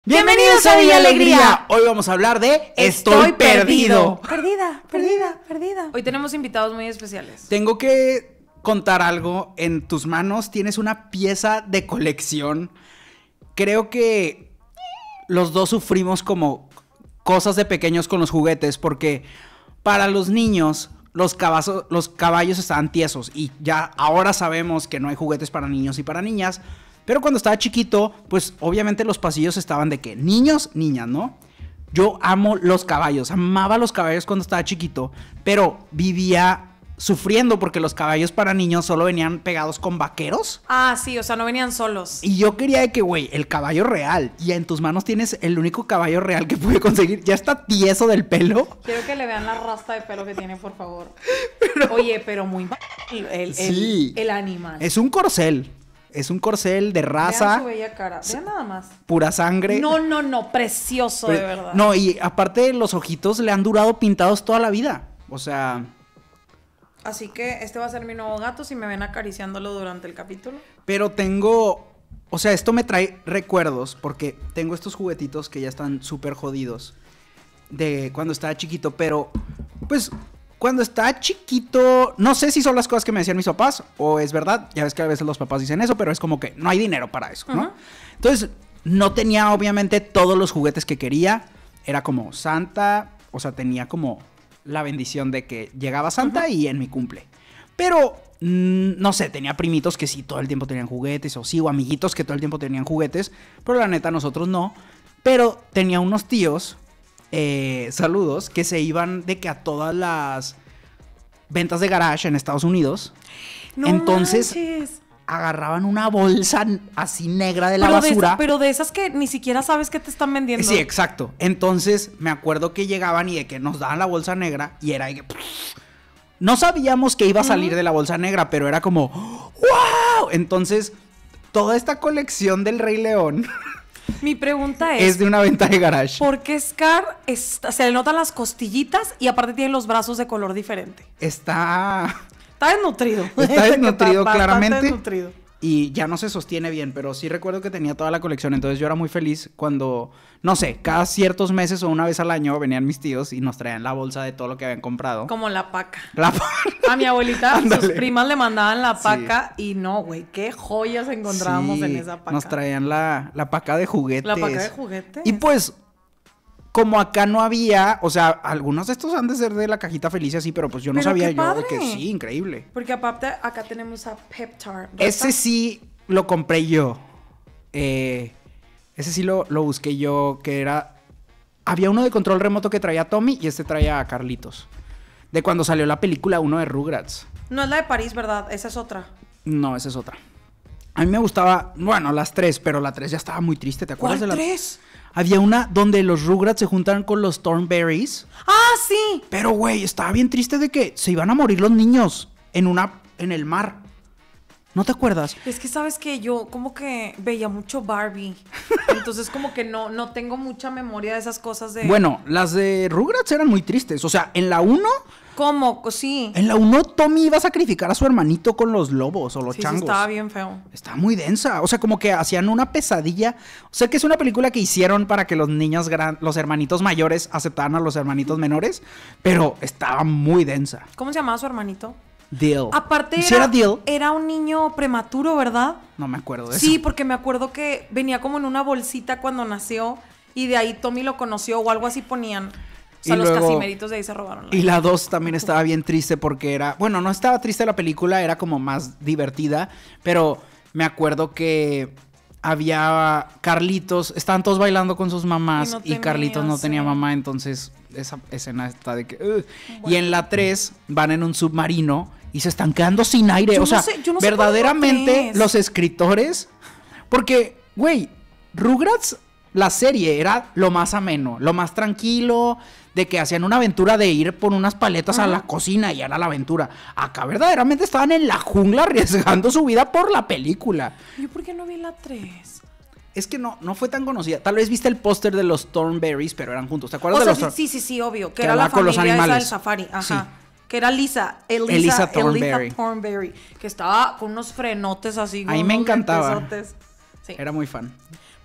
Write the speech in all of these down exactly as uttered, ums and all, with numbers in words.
Bienvenidos a Villa Alegría. Hoy vamos a hablar de Estoy, Estoy perdido. perdido. Perdida, perdida, perdida. Hoy tenemos invitados muy especiales. Tengo que contar algo. En tus manos tienes una pieza de colección. Creo que los dos sufrimos como cosas de pequeños con los juguetes, porque para los niños los caballos, los caballos estaban tiesos y ya ahora sabemos que no hay juguetes para niños y para niñas. Pero cuando estaba chiquito, pues obviamente los pasillos estaban de que niños, niñas, ¿no? Yo amo los caballos, amaba los caballos cuando estaba chiquito, pero vivía sufriendo porque los caballos para niños solo venían pegados con vaqueros. Ah, sí, o sea, no venían solos. Y yo quería de que, güey, el caballo real, y en tus manos tienes el único caballo real que pude conseguir, ya está tieso del pelo. Quiero que le vean la rasta de pelo que tiene, por favor. Pero... Oye, pero muy... El, el, sí. el, el animal. Es un corcel. Es un corcel de raza. Vean su bella cara. Vean nada más. Pura sangre. No, no, no. Precioso, Pre de verdad. No, y aparte los ojitos le han durado pintados toda la vida. O sea... Así que este va a ser mi nuevo gato si me ven acariciándolo durante el capítulo. Pero tengo... O sea, esto me trae recuerdos porque tengo estos juguetitos que ya están súper jodidos de cuando estaba chiquito, pero pues... Cuando estaba chiquito, no sé si son las cosas que me decían mis papás o es verdad, ya ves que a veces los papás dicen eso, pero es como que no hay dinero para eso, ¿no? Uh-huh. Entonces, no tenía obviamente todos los juguetes que quería, era como Santa, o sea, tenía como la bendición de que llegaba Santa uh-huh. y en mi cumple. Pero, mmm, no sé, tenía primitos que sí todo el tiempo tenían juguetes, o sí, o amiguitos que todo el tiempo tenían juguetes, pero la neta nosotros no. Pero tenía unos tíos... Eh, saludos, que se iban de que a todas las ventas de garage en Estados Unidos. No Entonces manches. Agarraban una bolsa así negra de la pero basura. De esa, pero de esas que ni siquiera sabes que te están vendiendo. Sí, exacto. Entonces me acuerdo que llegaban y de que nos daban la bolsa negra y era de que... No sabíamos que iba a salir uh-huh. de la bolsa negra, pero era como... ¡Wow! Entonces, toda esta colección del Rey León... Mi pregunta es... Es de una venta de garage. ¿Por qué Scar está, se le notan las costillitas y aparte tiene los brazos de color diferente? Está... Está desnutrido. Está desnutrido, está claramente. Desnutrido. Y ya no se sostiene bien, pero sí recuerdo que tenía toda la colección. Entonces yo era muy feliz cuando, no sé, cada ciertos meses o una vez al año venían mis tíos y nos traían la bolsa de todo lo que habían comprado. Como la paca. La paca. A mi abuelita, sus primas le mandaban la paca sí. y no, güey, qué joyas encontrábamos sí, en esa paca. Nos traían la, la paca de juguetes. La paca de juguetes. Y pues... Como acá no había, o sea, algunos de estos han de ser de la cajita feliz así, pero pues yo no pero sabía qué yo padre. de que sí, increíble. Porque aparte acá tenemos a Pep-Tart. Ese sí lo compré yo. Eh, ese sí lo, lo busqué yo, que era... Había uno de control remoto que traía a Tommy y este traía a Carlitos. De cuando salió la película uno de Rugrats. No es la de París, ¿verdad? Esa es otra. No, esa es otra. A mí me gustaba, bueno, las tres, pero la tres ya estaba muy triste, ¿te acuerdas de la tres? Había una donde los Rugrats se juntaron con los Thornberrys. ¡Ah, sí! Pero, güey, estaba bien triste de que se iban a morir los niños en una... en el mar. ¿No te acuerdas? Es que, ¿sabes qué? Yo como que veía mucho Barbie. Entonces, como que no, no tengo mucha memoria de esas cosas de... Bueno, las de Rugrats eran muy tristes. O sea, en la uno... ¿Cómo? Sí. En la uno, Tommy iba a sacrificar a su hermanito con los lobos o los sí, changos. Sí, estaba bien feo. Estaba muy densa. O sea, como que hacían una pesadilla. O sea, que es una película que hicieron para que los niños, gran... los hermanitos mayores aceptaran a los hermanitos menores. Pero estaba muy densa. ¿Cómo se llamaba su hermanito? Dill. Aparte ¿Sí era, era Dill? Era un niño prematuro, ¿verdad? No me acuerdo de eso. Sí, porque me acuerdo que venía como en una bolsita cuando nació y de ahí Tommy lo conoció o algo así ponían. O sea, y los luego, casimeritos de ahí se robaron. La y la dos también estaba bien triste porque era... Bueno, no estaba triste la película, era como más divertida, pero me acuerdo que había Carlitos, estaban todos bailando con sus mamás y, no tenía, y Carlitos no sí. tenía mamá, entonces esa escena está de que... Uh. Bueno. Y en la tres van en un submarino y se están quedando sin aire. Yo o sea, no sé, yo no verdaderamente los escritores... Porque, güey, Rugrats, la serie era lo más ameno, lo más tranquilo... De que hacían una aventura de ir por unas paletas uh-huh. a la cocina y era la aventura. Acá verdaderamente estaban en la jungla arriesgando su vida por la película. ¿Yo por qué no vi la tres? Es que no, no fue tan conocida. Tal vez viste el póster de los Thornberrys, pero eran juntos. ¿Te acuerdas o sea, de los sí, sí, sí, obvio. Que, que era la con los familia animales. Esa del safari. Ajá. Sí. Que era Lisa. Elisa, Elisa Thornberry. Elisa Thornberry. Que estaba con unos frenotes así. A mí me encantaba. Sí. Era muy fan.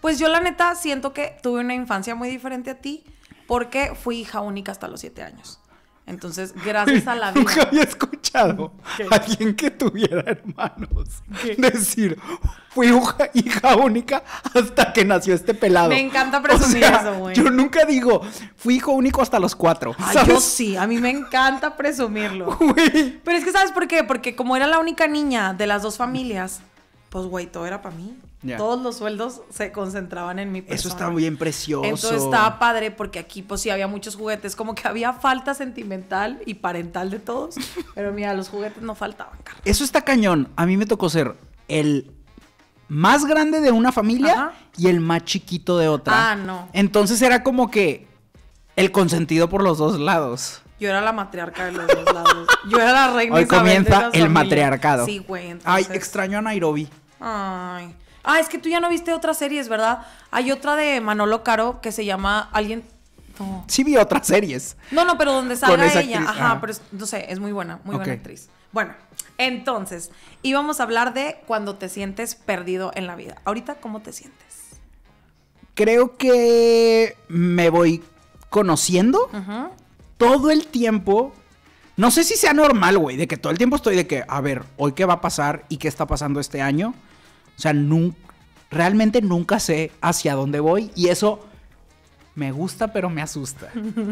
Pues yo la neta siento que tuve una infancia muy diferente a ti porque fui hija única hasta los siete años. Entonces, gracias a la vida... Nunca había escuchado ¿Qué? a alguien que tuviera hermanos ¿Qué? decir, fui hija, hija única hasta que nació este pelado. Me encanta presumir o sea, eso, güey. Yo nunca digo, fui hijo único hasta los cuatro. Ay, yo sí, a mí me encanta presumirlo. Güey. Pero es que, ¿sabes por qué? Porque como era la única niña de las dos familias, pues, güey, todo era para mí. Yeah. Todos los sueldos se concentraban en mi persona. Eso está bien precioso. Entonces estaba padre porque aquí pues sí había muchos juguetes. Como que había falta sentimental y parental de todos. Pero mira, los juguetes no faltaban, Carlos. Eso está cañón. A mí me tocó ser el más grande de una familia Ajá. y el más chiquito de otra. Ah, no. Entonces era como que el consentido por los dos lados. Yo era la matriarca de los dos lados. Yo era la reina Hoy Isabel comienza de la el familia. matriarcado. Sí, güey. Entonces... Ay, extraño a Nairobi. Ay... Ah, es que tú ya no viste otras series, ¿verdad? Hay otra de Manolo Caro que se llama Alguien... No. Sí vi otras series. No, no, pero donde salga ella. Actriz. Ajá, ah. pero es, no sé, es muy buena, muy okay. buena actriz. Bueno, entonces, íbamos a hablar de cuando te sientes perdido en la vida. Ahorita, ¿cómo te sientes? Creo que me voy conociendo uh-huh. todo el tiempo. No sé si sea normal, güey, de que todo el tiempo estoy de que, a ver, hoy qué va a pasar y qué está pasando este año. O sea, nunca, realmente nunca sé hacia dónde voy y eso me gusta, pero me asusta.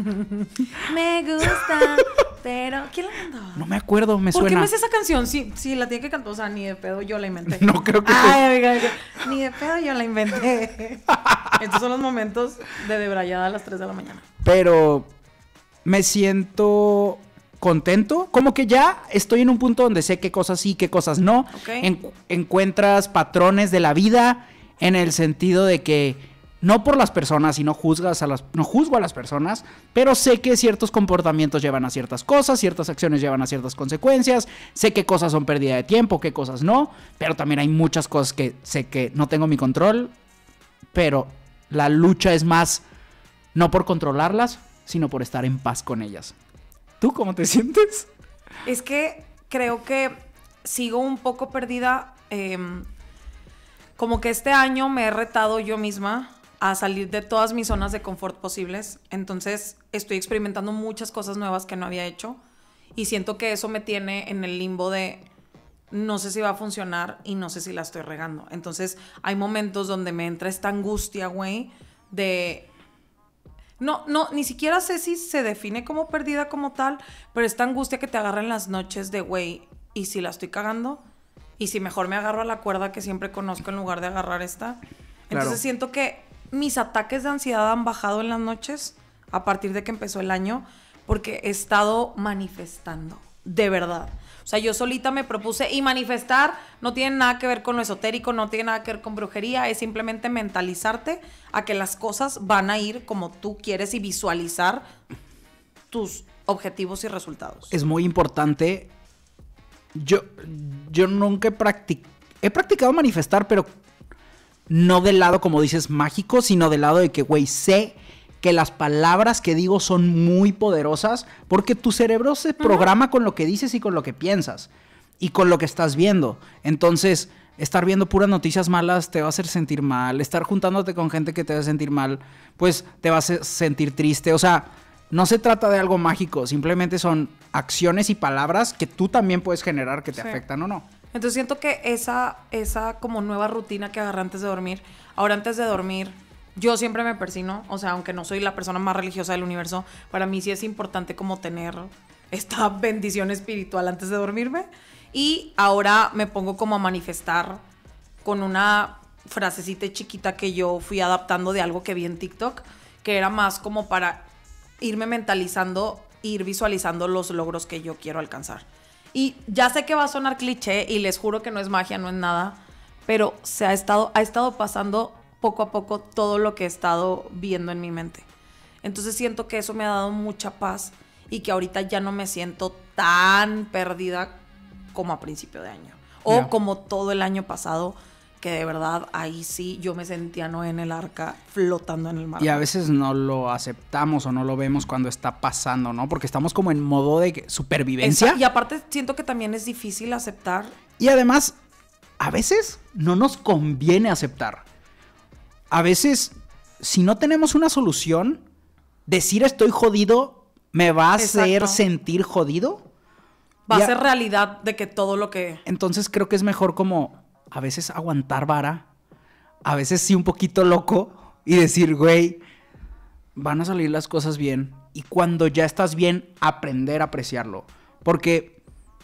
Me gusta, pero... ¿Quién la cantaba? No me acuerdo, me ¿Por suena. ¿Por qué me hace esa canción? Sí, sí, la tiene que cantar, o sea, ni de pedo yo la inventé. No creo que... Ay, oiga, oiga, ni de pedo yo la inventé. Estos son los momentos de debrayada a las tres de la mañana. Pero me siento... contento, como que ya estoy en un punto donde sé qué cosas sí, qué cosas no. Okay. En, encuentras patrones de la vida en el sentido de que no por las personas y no juzgas a las, no juzgo a las personas, pero sé que ciertos comportamientos llevan a ciertas cosas, ciertas acciones llevan a ciertas consecuencias, sé qué cosas son pérdida de tiempo, qué cosas no, pero también hay muchas cosas que sé que no tengo mi control, pero la lucha es más no por controlarlas, sino por estar en paz con ellas. ¿Tú cómo te sientes? Es que creo que sigo un poco perdida. Eh, como que este año me he retado yo misma a salir de todas mis zonas de confort posibles. Entonces estoy experimentando muchas cosas nuevas que no había hecho. Y siento que eso me tiene en el limbo de no sé si va a funcionar y no sé si la estoy regando. Entonces hay momentos donde me entra esta angustia, güey, de... No, no, ni siquiera sé si se define como perdida como tal, pero esta angustia que te agarra en las noches de, güey, ¿y si la estoy cagando? ¿Y si mejor me agarro a la cuerda que siempre conozco en lugar de agarrar esta? Entonces claro. Siento que mis ataques de ansiedad han bajado en las noches a partir de que empezó el año porque he estado manifestando, de verdad. O sea, yo solita me propuse, y manifestar no tiene nada que ver con lo esotérico, no tiene nada que ver con brujería, es simplemente mentalizarte a que las cosas van a ir como tú quieres y visualizar tus objetivos y resultados. Es muy importante. Yo, yo nunca he practicado, he practicado manifestar, pero no del lado, como dices, mágico, sino del lado de que, güey, sé que las palabras que digo son muy poderosas porque tu cerebro se programa uh-huh. con lo que dices y con lo que piensas y con lo que estás viendo. Entonces, estar viendo puras noticias malas te va a hacer sentir mal. Estar juntándote con gente que te va a sentir mal, pues te va a hacer sentir triste. O sea, no se trata de algo mágico. Simplemente son acciones y palabras que tú también puedes generar que te sí. afectan o no. Entonces siento que esa, esa como nueva rutina que agarré antes de dormir, ahora antes de dormir, yo siempre me persino, o sea, aunque no soy la persona más religiosa del universo, para mí sí es importante como tener esta bendición espiritual antes de dormirme. Y ahora me pongo como a manifestar con una frasecita chiquita que yo fui adaptando de algo que vi en TikTok, que era más como para irme mentalizando, ir visualizando los logros que yo quiero alcanzar. Y ya sé que va a sonar cliché y les juro que no es magia, no es nada, pero se ha estado, ha estado pasando poco a poco todo lo que he estado viendo en mi mente. Entonces siento que eso me ha dado mucha paz y que ahorita ya no me siento tan perdida como a principio de año. O yeah. como todo el año pasado, que de verdad ahí sí yo me sentía no en el arca flotando en el mar. Y a veces no lo aceptamos o no lo vemos cuando está pasando, ¿no? Porque estamos como en modo de supervivencia. Esa, y aparte siento que también es difícil aceptar. Y además, a veces no nos conviene aceptar. a veces, si no tenemos una solución, decir estoy jodido me va a Exacto. hacer sentir jodido. Va Y a ser realidad de que todo lo que... Entonces creo que es mejor como a veces aguantar vara, a veces sí un poquito loco y decir, güey, van a salir las cosas bien. Y cuando ya estás bien, aprender a apreciarlo. Porque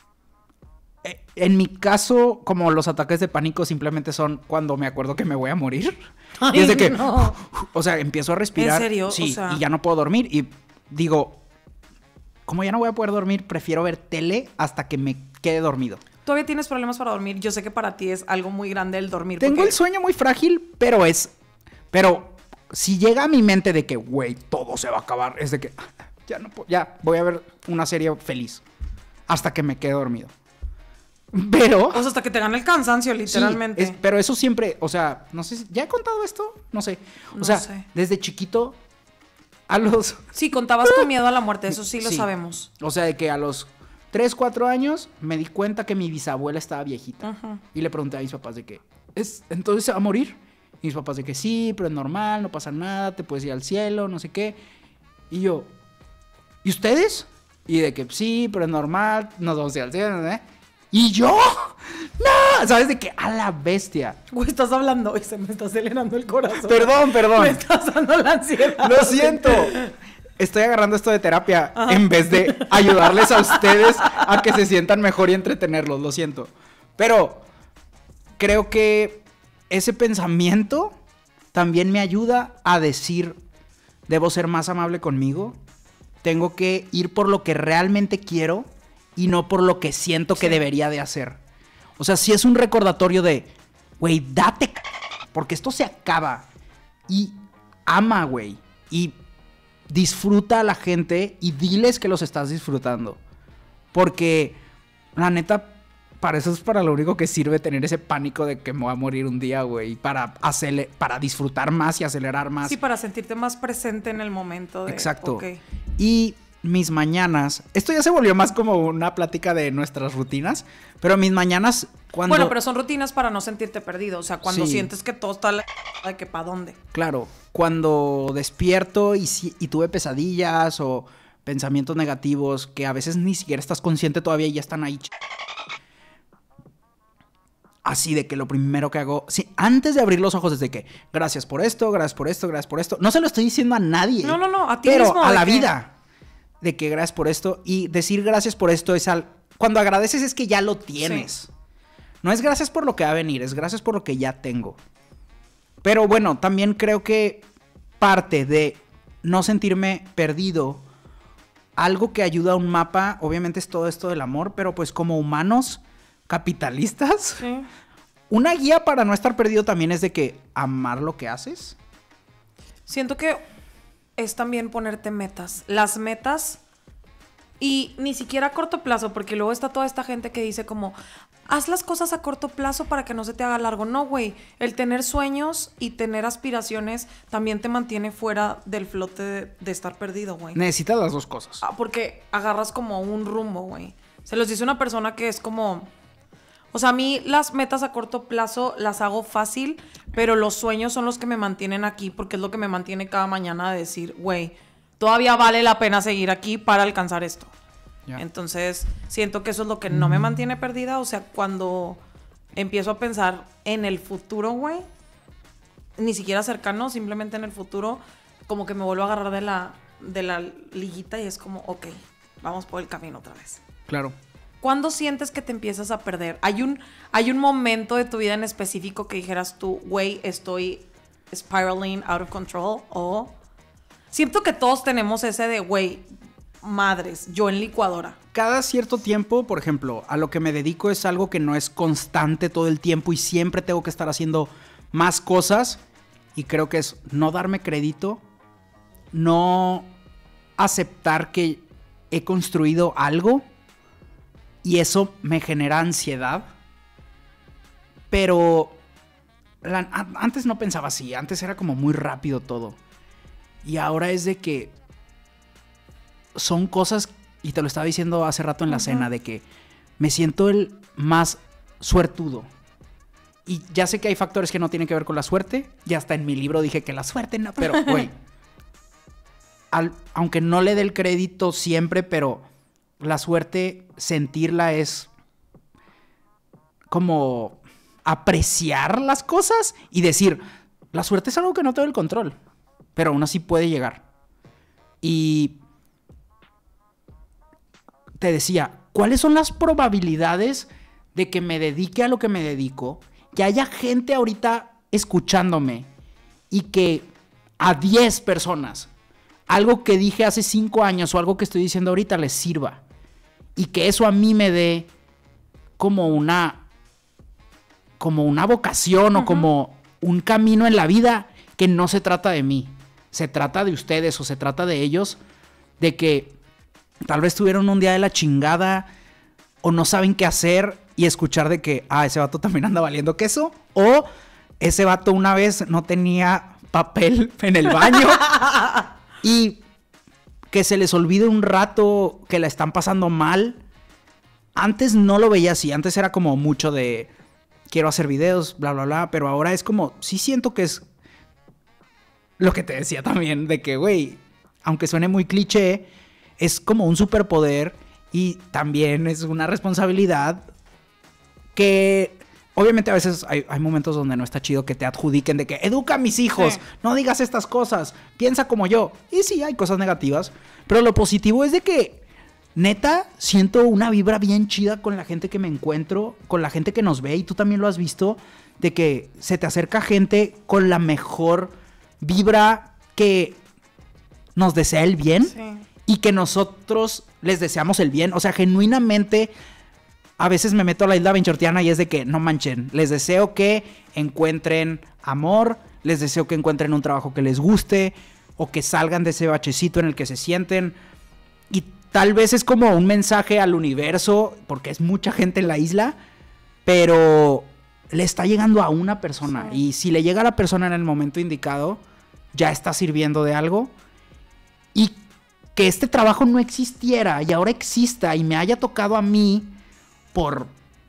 en mi caso, como los ataques de pánico simplemente son cuando me acuerdo que me voy a morir. Ay, y es de que, no. o sea, empiezo a respirar. ¿En serio? Sí, O sea... y ya no puedo dormir. Y digo, como ya no voy a poder dormir, prefiero ver tele hasta que me quede dormido. ¿Todavía tienes problemas para dormir? Yo sé que para ti es algo muy grande el dormir. Tengo porque... el sueño muy frágil, pero es... Pero si llega a mi mente de que, güey, todo se va a acabar, es de que ya no puedo, ya voy a ver una serie feliz hasta que me quede dormido. Pero... O sea, hasta que te gane el cansancio, literalmente. Sí, es, pero eso siempre, o sea, no sé si... ¿Ya he contado esto? No sé. O No sea, sé. desde chiquito a los... Sí, contabas tu miedo a la muerte, eso sí lo Sí. sabemos. O sea, de que a los tres, cuatro años me di cuenta que mi bisabuela estaba viejita. Ujú. Y le pregunté a mis papás de que, ¿es, entonces se va a morir? Y mis papás de que sí, pero es normal, no pasa nada, te puedes ir al cielo, no sé qué. Y yo, ¿y ustedes? Y de que sí, pero es normal, nos vamos a ir al cielo, ¿eh? ¿Y yo? ¡No! ¿Sabes de qué? A la bestia. Güey, estás hablando y se me está acelerando el corazón. Perdón, perdón. Me estás dando la ansiedad. Lo siento. Estoy agarrando esto de terapia Ajá. en vez de ayudarles a ustedes a que se sientan mejor y entretenerlos. Lo siento. Pero creo que ese pensamiento también me ayuda a decir, debo ser más amable conmigo. Tengo que ir por lo que realmente quiero y no por lo que siento sí. que debería de hacer. O sea, si es un recordatorio de, güey, date, porque esto se acaba. Y ama, güey. Y disfruta a la gente y diles que los estás disfrutando. Porque, la neta, para eso es para lo único que sirve tener ese pánico de que me voy a morir un día, güey. Para, acele- para disfrutar más y acelerar más. Sí, para sentirte más presente en el momento. De, Exacto. Okay. Y mis mañanas, esto ya se volvió más como una plática de nuestras rutinas, pero mis mañanas cuando... Bueno, pero son rutinas para no sentirte perdido, o sea, cuando sí. sientes que todo está la... de que para dónde. Claro, cuando despierto y, y tuve pesadillas o pensamientos negativos que a veces ni siquiera estás consciente todavía y ya están ahí. Así de que lo primero que hago, sí, antes de abrir los ojos es de que gracias por esto, gracias por esto, gracias por esto. No se lo estoy diciendo a nadie. No, no, no, a ti pero mismo. a la que... vida. De que gracias por esto. Y decir gracias por esto es al... Cuando agradeces es que ya lo tienes. Sí. No es gracias por lo que va a venir, es gracias por lo que ya tengo. Pero bueno, también creo que parte de no sentirme perdido, algo que ayuda a un mapa, obviamente es todo esto del amor, pero pues como humanos capitalistas, sí. una guía para no estar perdido también es de que amar lo que haces. Siento que es también ponerte metas. Las metas, y ni siquiera a corto plazo, porque luego está toda esta gente que dice como, haz las cosas a corto plazo para que no se te haga largo. No, güey, el tener sueños y tener aspiraciones también te mantiene fuera del flote de, de estar perdido, güey. Necesitas las dos cosas. Ah, porque agarras como un rumbo, güey. Se los dice una persona que es como... O sea, a mí las metas a corto plazo las hago fácil, pero los sueños son los que me mantienen aquí, porque es lo que me mantiene cada mañana de decir, güey, todavía vale la pena seguir aquí para alcanzar esto. Yeah. Entonces, siento que eso es lo que no me mantiene perdida. O sea, cuando empiezo a pensar en el futuro, güey, ni siquiera cercano, simplemente en el futuro, como que me vuelvo a agarrar de la, de la liguita y es como, ok, vamos por el camino otra vez. Claro. ¿Cuándo sientes que te empiezas a perder? ¿Hay un, hay un momento de tu vida en específico que dijeras tú, güey, estoy spiraling out of control? O siento que todos tenemos ese de, güey, madres, yo en licuadora. Cada cierto tiempo, por ejemplo, a lo que me dedico es algo que no es constante todo el tiempo y siempre tengo que estar haciendo más cosas. Y creo que es no darme crédito, no aceptar que he construido algo. Y eso me genera ansiedad. Pero la, a, antes no pensaba así. Antes era como muy rápido todo. Y ahora es de que son cosas, y te lo estaba diciendo hace rato en la uh-huh. cena, de que me siento el más suertudo. Y ya sé que hay factores que no tienen que ver con la suerte. Ya hasta en mi libro dije que la suerte no. Pero, güey, al, aunque no le dé el crédito siempre, pero la suerte, sentirla es como apreciar las cosas y decir, la suerte es algo que no tengo el control, pero aún así puede llegar. Y te decía, ¿cuáles son las probabilidades de que me dedique a lo que me dedico? Que haya gente ahorita escuchándome y que a diez personas algo que dije hace cinco años o algo que estoy diciendo ahorita les sirva. Y que eso a mí me dé como una, como una vocación uh-huh. o como un camino en la vida que no se trata de mí. Se trata de ustedes o se trata de ellos, de que tal vez tuvieron un día de la chingada o no saben qué hacer y escuchar de que, ah, ese vato también anda valiendo queso, o ese vato una vez no tenía papel en el baño y que se les olvide un rato que la están pasando mal. Antes no lo veía así, antes era como mucho de quiero hacer videos, bla, bla, bla, pero ahora es como, sí siento que es lo que te decía también, de que, güey, aunque suene muy cliché, es como un superpoder y también es una responsabilidad que obviamente a veces hay, hay momentos donde no está chido que te adjudiquen de que educa a mis hijos, sí. no digas estas cosas, piensa como yo. Y sí, hay cosas negativas, pero lo positivo es de que neta siento una vibra bien chida con la gente que me encuentro, con la gente que nos ve, y tú también lo has visto, de que se te acerca gente con la mejor vibra, que nos desea el bien sí. y que nosotros les deseamos el bien. O sea, genuinamente a veces me meto a la isla benchortiana y es de que no manchen, les deseo que encuentren amor, les deseo que encuentren un trabajo que les guste o que salgan de ese bachecito en el que se sienten. Y tal vez es como un mensaje al universo, porque es mucha gente en la isla, pero le está llegando a una persona. Sí. Y si le llega a la persona en el momento indicado, ya está sirviendo de algo. Y que este trabajo no existiera y ahora exista y me haya tocado a mí por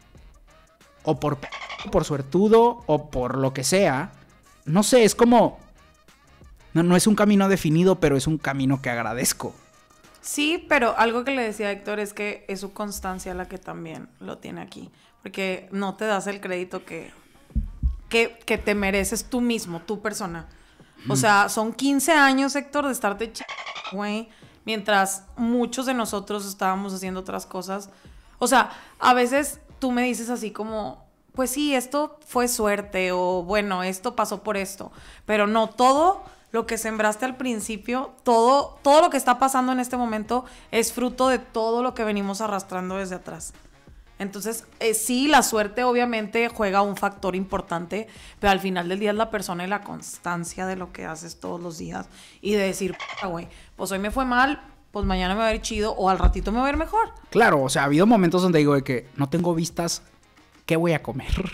o por por suertudo o por lo que sea, no sé, es como no, no es un camino definido, pero es un camino que agradezco. Sí, pero algo que le decía a Héctor es que es su constancia la que también lo tiene aquí, porque no te das el crédito que que, que te mereces tú mismo, tu persona. O sea, son quince años, Héctor, de estarte ch... güey, mientras muchos de nosotros estábamos haciendo otras cosas. O sea, a veces tú me dices así como, pues sí, esto fue suerte, o bueno, esto pasó por esto. Pero no, todo lo que sembraste al principio, todo, todo lo que está pasando en este momento es fruto de todo lo que venimos arrastrando desde atrás. Entonces, eh, sí, la suerte obviamente juega un factor importante, pero al final del día es la persona y la constancia de lo que haces todos los días. Y de decir, güey, pues hoy me fue mal, pues mañana me va a ir chido, o al ratito me va a ir mejor. Claro, o sea, ha habido momentos donde digo de que no tengo vistas, ¿qué voy a comer?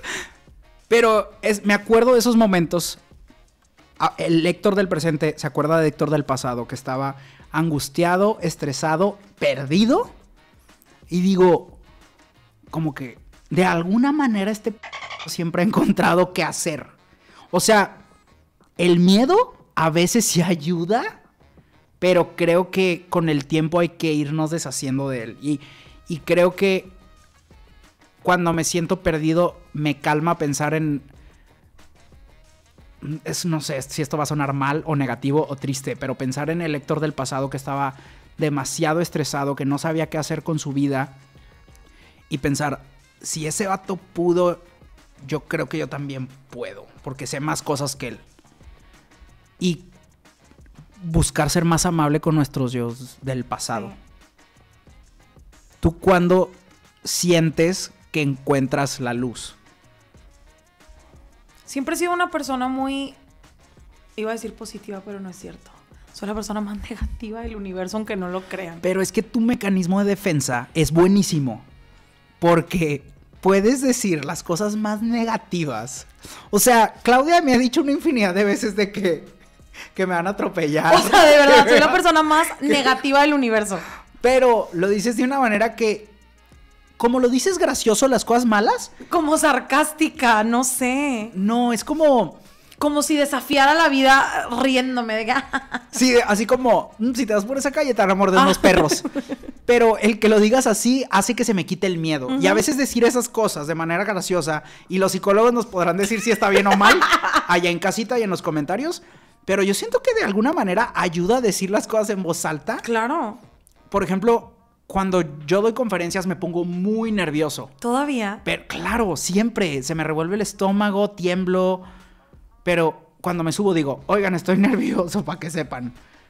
Pero es, me acuerdo de esos momentos. El Héctor del presente se acuerda de Héctor del pasado, que estaba angustiado, estresado, perdido. Y digo, como que de alguna manera este p... siempre ha encontrado qué hacer. O sea, el miedo a veces sí ayuda, pero creo que con el tiempo hay que irnos deshaciendo de él. Y, y creo que cuando me siento perdido, me calma pensar en... Es, no sé si esto va a sonar mal o negativo o triste, pero pensar en el Héctor del pasado que estaba demasiado estresado, que no sabía qué hacer con su vida. Y pensar, si ese vato pudo, yo creo que yo también puedo, porque sé más cosas que él. Y buscar ser más amable con nuestros yo del pasado. Sí. ¿Tú cuándo sientes que encuentras la luz? Siempre he sido una persona muy, iba a decir positiva, pero no es cierto. Soy la persona más negativa del universo, aunque no lo crean. Pero es que tu mecanismo de defensa es buenísimo. Porque puedes decir las cosas más negativas. O sea, Claudia me ha dicho una infinidad de veces de que, que me van a atropellar. O sea, de verdad, soy la persona más negativa del universo. Pero lo dices de una manera que como lo dices gracioso, las cosas malas. Como sarcástica, no sé. No, es como... Como si desafiara la vida riéndome. De... Sí, así como, mm, si te vas por esa calle te van a morder unos perros. Pero el que lo digas así hace que se me quite el miedo. Uh-huh. Y a veces decir esas cosas de manera graciosa, y los psicólogos nos podrán decir si está bien o mal, allá en casita y en los comentarios. Pero yo siento que de alguna manera ayuda a decir las cosas en voz alta. Claro. Por ejemplo, cuando yo doy conferencias me pongo muy nervioso. ¿Todavía? Pero claro, siempre. Se me revuelve el estómago, tiemblo. Pero cuando me subo digo, oigan, estoy nervioso, para que sepan.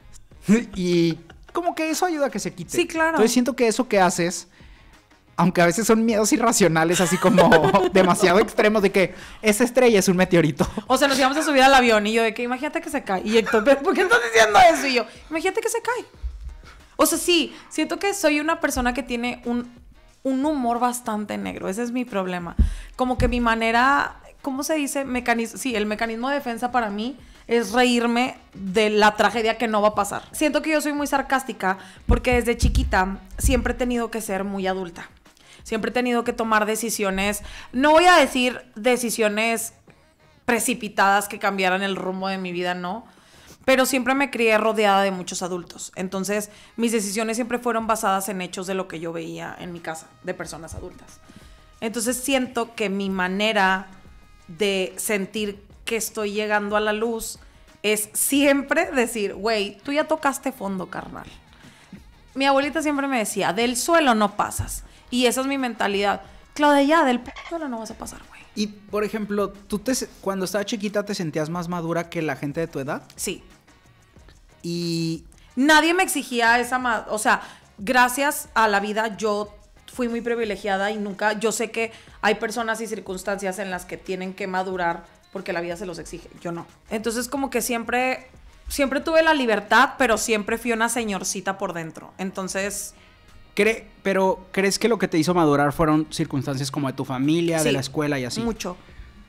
Y como que eso ayuda a que se quite. Sí, claro. Entonces siento que eso que haces, aunque a veces son miedos irracionales, así como demasiado extremos, de que esa estrella es un meteorito. O sea, nos íbamos a subir al avión y yo de que imagínate que se cae. Y Héctor, ¿pero por qué estás diciendo eso? Y yo, imagínate que se cae. O sea, sí, siento que soy una persona que tiene un, un humor bastante negro. Ese es mi problema. Como que mi manera... ¿Cómo se dice? Mecanismo, sí, el mecanismo de defensa para mí es reírme de la tragedia que no va a pasar. Siento que yo soy muy sarcástica porque desde chiquita siempre he tenido que ser muy adulta. Siempre he tenido que tomar decisiones, no voy a decir decisiones precipitadas que cambiaran el rumbo de mi vida, no. Pero siempre me crié rodeada de muchos adultos. Entonces, mis decisiones siempre fueron basadas en hechos de lo que yo veía en mi casa, de personas adultas. Entonces, siento que mi manera de sentir que estoy llegando a la luz es siempre decir, güey, tú ya tocaste fondo, carnal. Mi abuelita siempre me decía, del suelo no pasas. Y esa es mi mentalidad. Claudia, ya, del suelo no vas a pasar, güey. Y, por ejemplo, ¿tú te, cuando estabas chiquita te sentías más madura que la gente de tu edad? Sí. Y... Nadie me exigía esa... Ma- o sea, gracias a la vida yo... fui muy privilegiada y nunca, yo sé que hay personas y circunstancias en las que tienen que madurar porque la vida se los exige, yo no. Entonces como que siempre, siempre tuve la libertad, pero siempre fui una señorcita por dentro. Entonces... Cre- pero ¿crees que lo que te hizo madurar fueron circunstancias como de tu familia, sí, de la escuela y así? Mucho.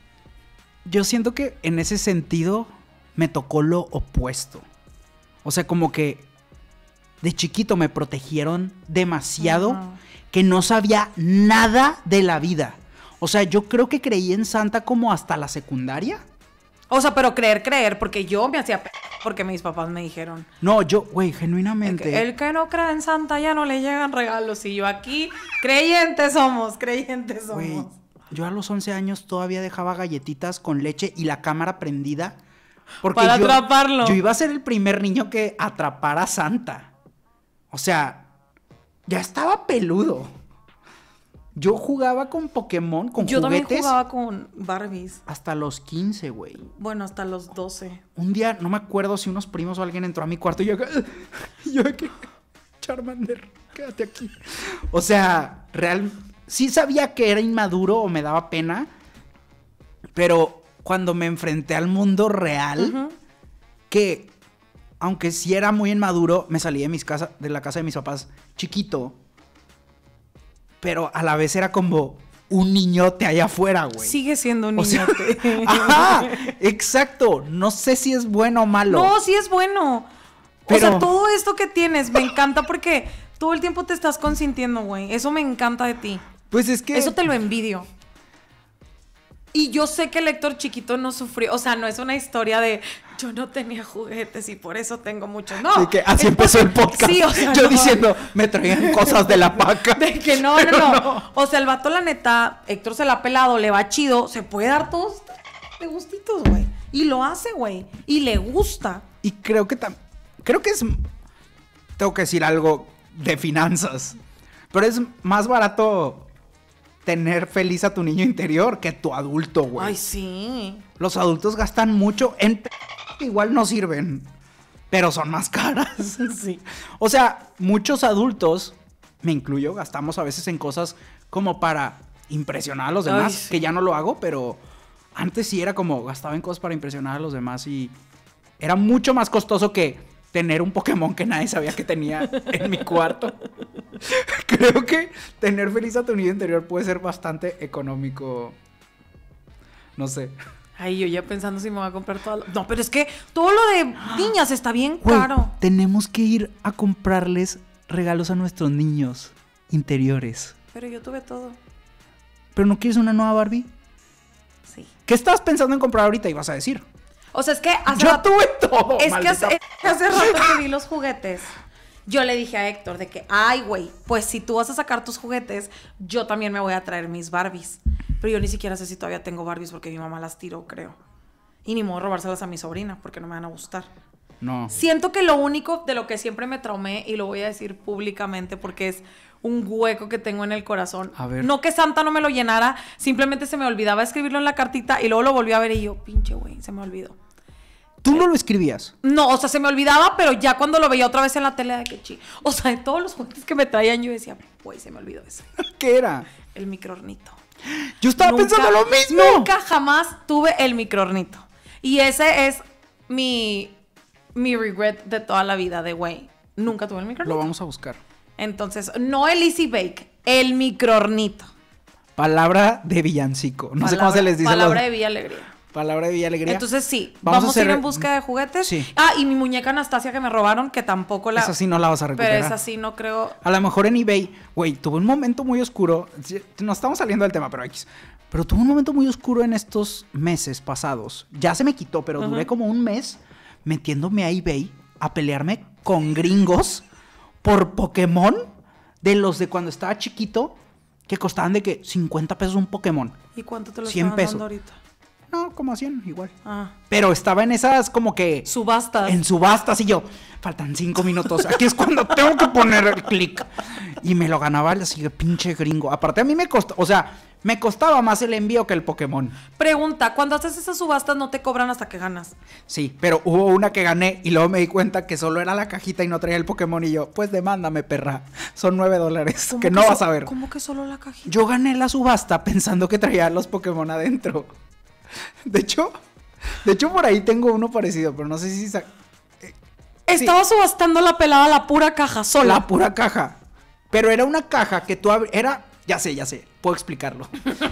Yo siento que en ese sentido me tocó lo opuesto. O sea, como que de chiquito me protegieron demasiado. Uh-huh. Que no sabía nada de la vida. O sea, yo creo que creí en Santa como hasta la secundaria. O sea, pero creer, creer, porque yo me hacía p... porque mis papás me dijeron. No, yo, güey, genuinamente. El que, el que no cree en Santa ya no le llegan regalos. Y yo aquí, creyentes somos, creyentes somos. Güey, yo a los once años todavía dejaba galletitas con leche y la cámara prendida. Porque para yo, atraparlo. Yo iba a ser el primer niño que atrapara a Santa. O sea... Ya estaba peludo. Yo jugaba con Pokémon, con Yo juguetes. Yo también jugaba con Barbies. Hasta los quince, güey. Bueno, hasta los doce. Un día, no me acuerdo si unos primos o alguien entró a mi cuarto y yo... Yo que... Charmander, quédate aquí. O sea, real... Sí sabía que era inmaduro o me daba pena. Pero cuando me enfrenté al mundo real... Uh-huh. Que... Aunque sí era muy inmaduro, me salí de, mis casa, de la casa de mis papás chiquito. Pero a la vez era como un niñote allá afuera, güey. Sigue siendo un niñote. O sea, ajá, exacto. No sé si es bueno o malo. No, sí es bueno. Pero... O sea, todo esto que tienes me encanta porque todo el tiempo te estás consintiendo, güey. Eso me encanta de ti. Pues es que... Eso te lo envidio. Y yo sé que el Héctor chiquito no sufrió. O sea, no es una historia de... Yo no tenía juguetes y por eso tengo muchos. No. Sí, que así empezó el podcast. Sí, o sea, yo no. Diciendo, me traían cosas de la paca. De que no, no, no, no. O sea, el vato, la neta, Héctor se la ha pelado, le va chido. Se puede dar todos de gustitos, güey. Y lo hace, güey. Y le gusta. Y creo que también... Creo que es... Tengo que decir algo de finanzas. Pero es más barato... tener feliz a tu niño interior que tu adulto, güey. Ay, sí. Los adultos gastan mucho en... P- igual no sirven, pero son más caras. Sí. O sea, muchos adultos, me incluyo, gastamos a veces en cosas como para impresionar a los demás. Ay, sí. Que ya no lo hago, pero antes sí era como gastaba en cosas para impresionar a los demás y era mucho más costoso que tener un Pokémon que nadie sabía que tenía en mi cuarto. Creo que tener feliz a tu niño interior puede ser bastante económico. No sé. Ay, yo ya pensando si me voy a comprar todo. Lo... No, pero es que todo lo de niñas está bien caro. Güey, tenemos que ir a comprarles regalos a nuestros niños interiores. Pero yo tuve todo. ¿Pero no quieres una nueva Barbie? Sí. ¿Qué estabas pensando en comprar ahorita? Ibas a decir. O sea, es que hace Yo rato, tuve todo. es que maldita- hace, hace rato que vi los juguetes. Yo le dije a Héctor de que, ay, güey, pues si tú vas a sacar tus juguetes, yo también me voy a traer mis Barbies. Pero yo ni siquiera sé si todavía tengo Barbies porque mi mamá las tiró, creo. Y ni modo robárselas a mi sobrina porque no me van a gustar. No. Siento que lo único de lo que siempre me traumé, y lo voy a decir públicamente porque es un hueco que tengo en el corazón. A ver. No que Santa no me lo llenara, simplemente se me olvidaba escribirlo en la cartita y luego lo volví a ver y yo, pinche güey, se me olvidó. ¿Tú no lo escribías? No, o sea, se me olvidaba, pero ya cuando lo veía otra vez en la tele, de que chi. O sea, de todos los juguetes que me traían, yo decía, güey, se me olvidó ese. ¿Qué era? El microornito. Yo estaba Nunca- pensando lo mismo. Nunca jamás tuve el microornito. Y ese es mi, mi regret de toda la vida, de güey. Nunca tuve el microornito. Lo vamos a buscar. Entonces, no el Easy Bake, el microornito. Palabra de villancico. No sé cómo se les dice. Palabra los- de Villa Alegría. Palabra de Villa Alegría. Entonces sí, Vamos vamos, a a ir hacer- en busca de juguetes. Sí. Ah, y mi muñeca Anastasia que me robaron, que tampoco la... Esa sí no la vas a recuperar. Pero esa sí no creo... A lo mejor en eBay, güey, tuve un momento muy oscuro. Sí, no estamos saliendo del tema, pero X. Pero tuve un momento muy oscuro en estos meses pasados. Ya se me quitó, pero Ajá. duré como un mes metiéndome a eBay a pelearme con gringos por Pokémon de los de cuando estaba chiquito que costaban de que cincuenta pesos un Pokémon. ¿Y cuánto te lo cien estaban pesos. dando ahorita? No, como a cien, igual. Ah, Pero estaba en esas como que... subastas. En subastas y yo, faltan cinco minutos. Aquí es cuando tengo que poner el clic. Y me lo ganaba así de pinche gringo. Aparte a mí me costó, o sea, me costaba más el envío que el Pokémon. Pregunta, cuando haces esas subastas no te cobran hasta que ganas. Sí, pero hubo una que gané y luego me di cuenta que solo era la cajita y no traía el Pokémon. Y yo, pues demándame, perra. Son nueve dólares ¿Cómo que no so- vas a ver. ¿Cómo que solo la cajita? Yo gané la subasta pensando que traía los Pokémon adentro. De hecho, de hecho por ahí tengo uno parecido, pero no sé si... sa- Estaba subastando la pelada, la pura caja, sola. La pura caja. Pero era una caja que tú abri- era, ya sé, ya sé, puedo explicarlo.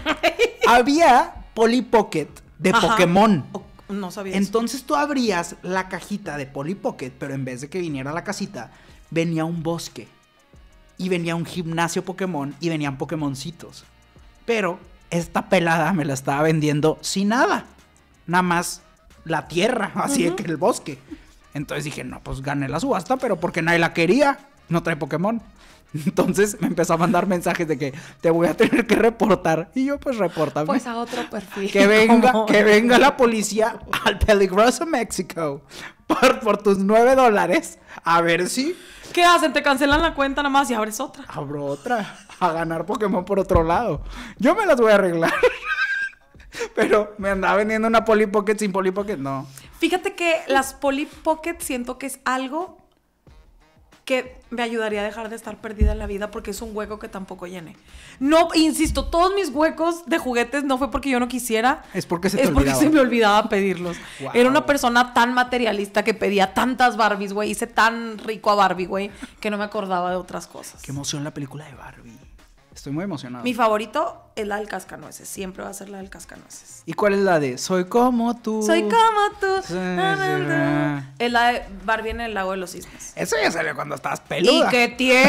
Había Polly Pocket de Ajá. Pokémon. O- no sabía eso. Entonces tú abrías la cajita de Polly Pocket, pero en vez de que viniera la casita, venía un bosque. Y venía un gimnasio Pokémon y venían Pokémoncitos. Pero esta pelada me la estaba vendiendo sin nada. Nada más la tierra, así de Ujú. que el bosque. Entonces dije, no, pues gané la subasta, pero porque nadie la quería. No trae Pokémon. Entonces me empezó a mandar mensajes de que te voy a tener que reportar. Y yo, pues repórtame. Pues a otro perfil. que venga, ¿Cómo? que venga la policía al peligroso México por, por tus nueve dólares. A ver si ¿Qué hacen? Te cancelan la cuenta nada más y abres otra. abro otra a ganar Pokémon por otro lado. Yo me las voy a arreglar. Pero me andaba vendiendo una Polly Pocket sin Polly Pocket, no. Fíjate que las Polly Pocket siento que es algo que me ayudaría a dejar de estar perdida en la vida porque es un hueco que tampoco llené. No, insisto, todos mis huecos de juguetes no fue porque yo no quisiera. Es porque se te Es porque olvidaba. se me olvidaba pedirlos. Wow. Era una persona tan materialista que pedía tantas Barbies, güey. Hice tan rico a Barbie, güey, que no me acordaba de otras cosas. Qué emoción la película de Barbie. Estoy muy emocionado. Mi favorito es la del cascanueces. Siempre va a ser la del cascanueces. ¿Y cuál es la de Soy como tú? Soy como tú. Sí, Na, na, sí. na. Es la de Barbie en el lago de los cisnes. Eso ya salió cuando estabas ¿Y peluda. qué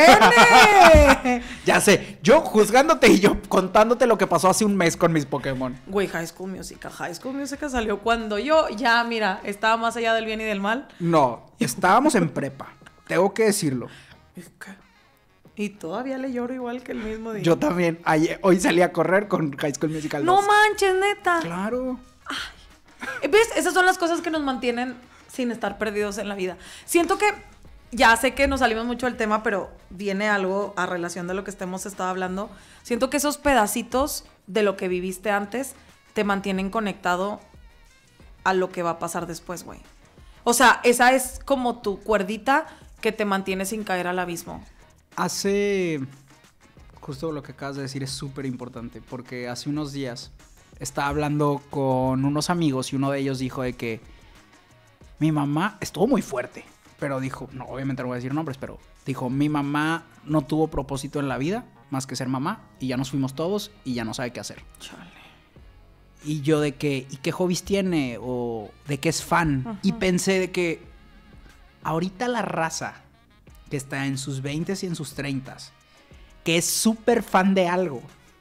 tiene? Ya sé, yo juzgándote y yo contándote lo que pasó hace un mes con mis Pokémon. Güey, High School Musical. High School Musical salió cuando yo ya, mira, estaba más allá del bien y del mal. No, estábamos en prepa. Tengo que decirlo. ¿Y qué? Y todavía le lloro igual que el mismo día. Yo también. Ayer, hoy salí a correr con High School Musical No dos. manches, neta. Claro. ¿Ves? Esas son las cosas que nos mantienen sin estar perdidos en la vida. Siento que, ya sé que nos salimos mucho del tema, pero viene algo a relación de lo que estemos estado hablando. Siento que esos pedacitos de lo que viviste antes te mantienen conectado a lo que va a pasar después, güey. O sea, esa es como tu cuerdita que te mantiene sin caer al abismo. Hace... Justo lo que acabas de decir es súper importante. Porque hace unos días estaba hablando con unos amigos y uno de ellos dijo de que mi mamá estuvo muy fuerte. Pero dijo, no, obviamente no voy a decir nombres, pero dijo, mi mamá no tuvo propósito en la vida más que ser mamá y ya nos fuimos todos y ya no sabe qué hacer. Chale. Y yo de que, ¿y qué hobbies tiene? O de qué es fan. Ajá. Y pensé de que ahorita la raza que está en sus veintes y en sus treintas que es súper fan de algo.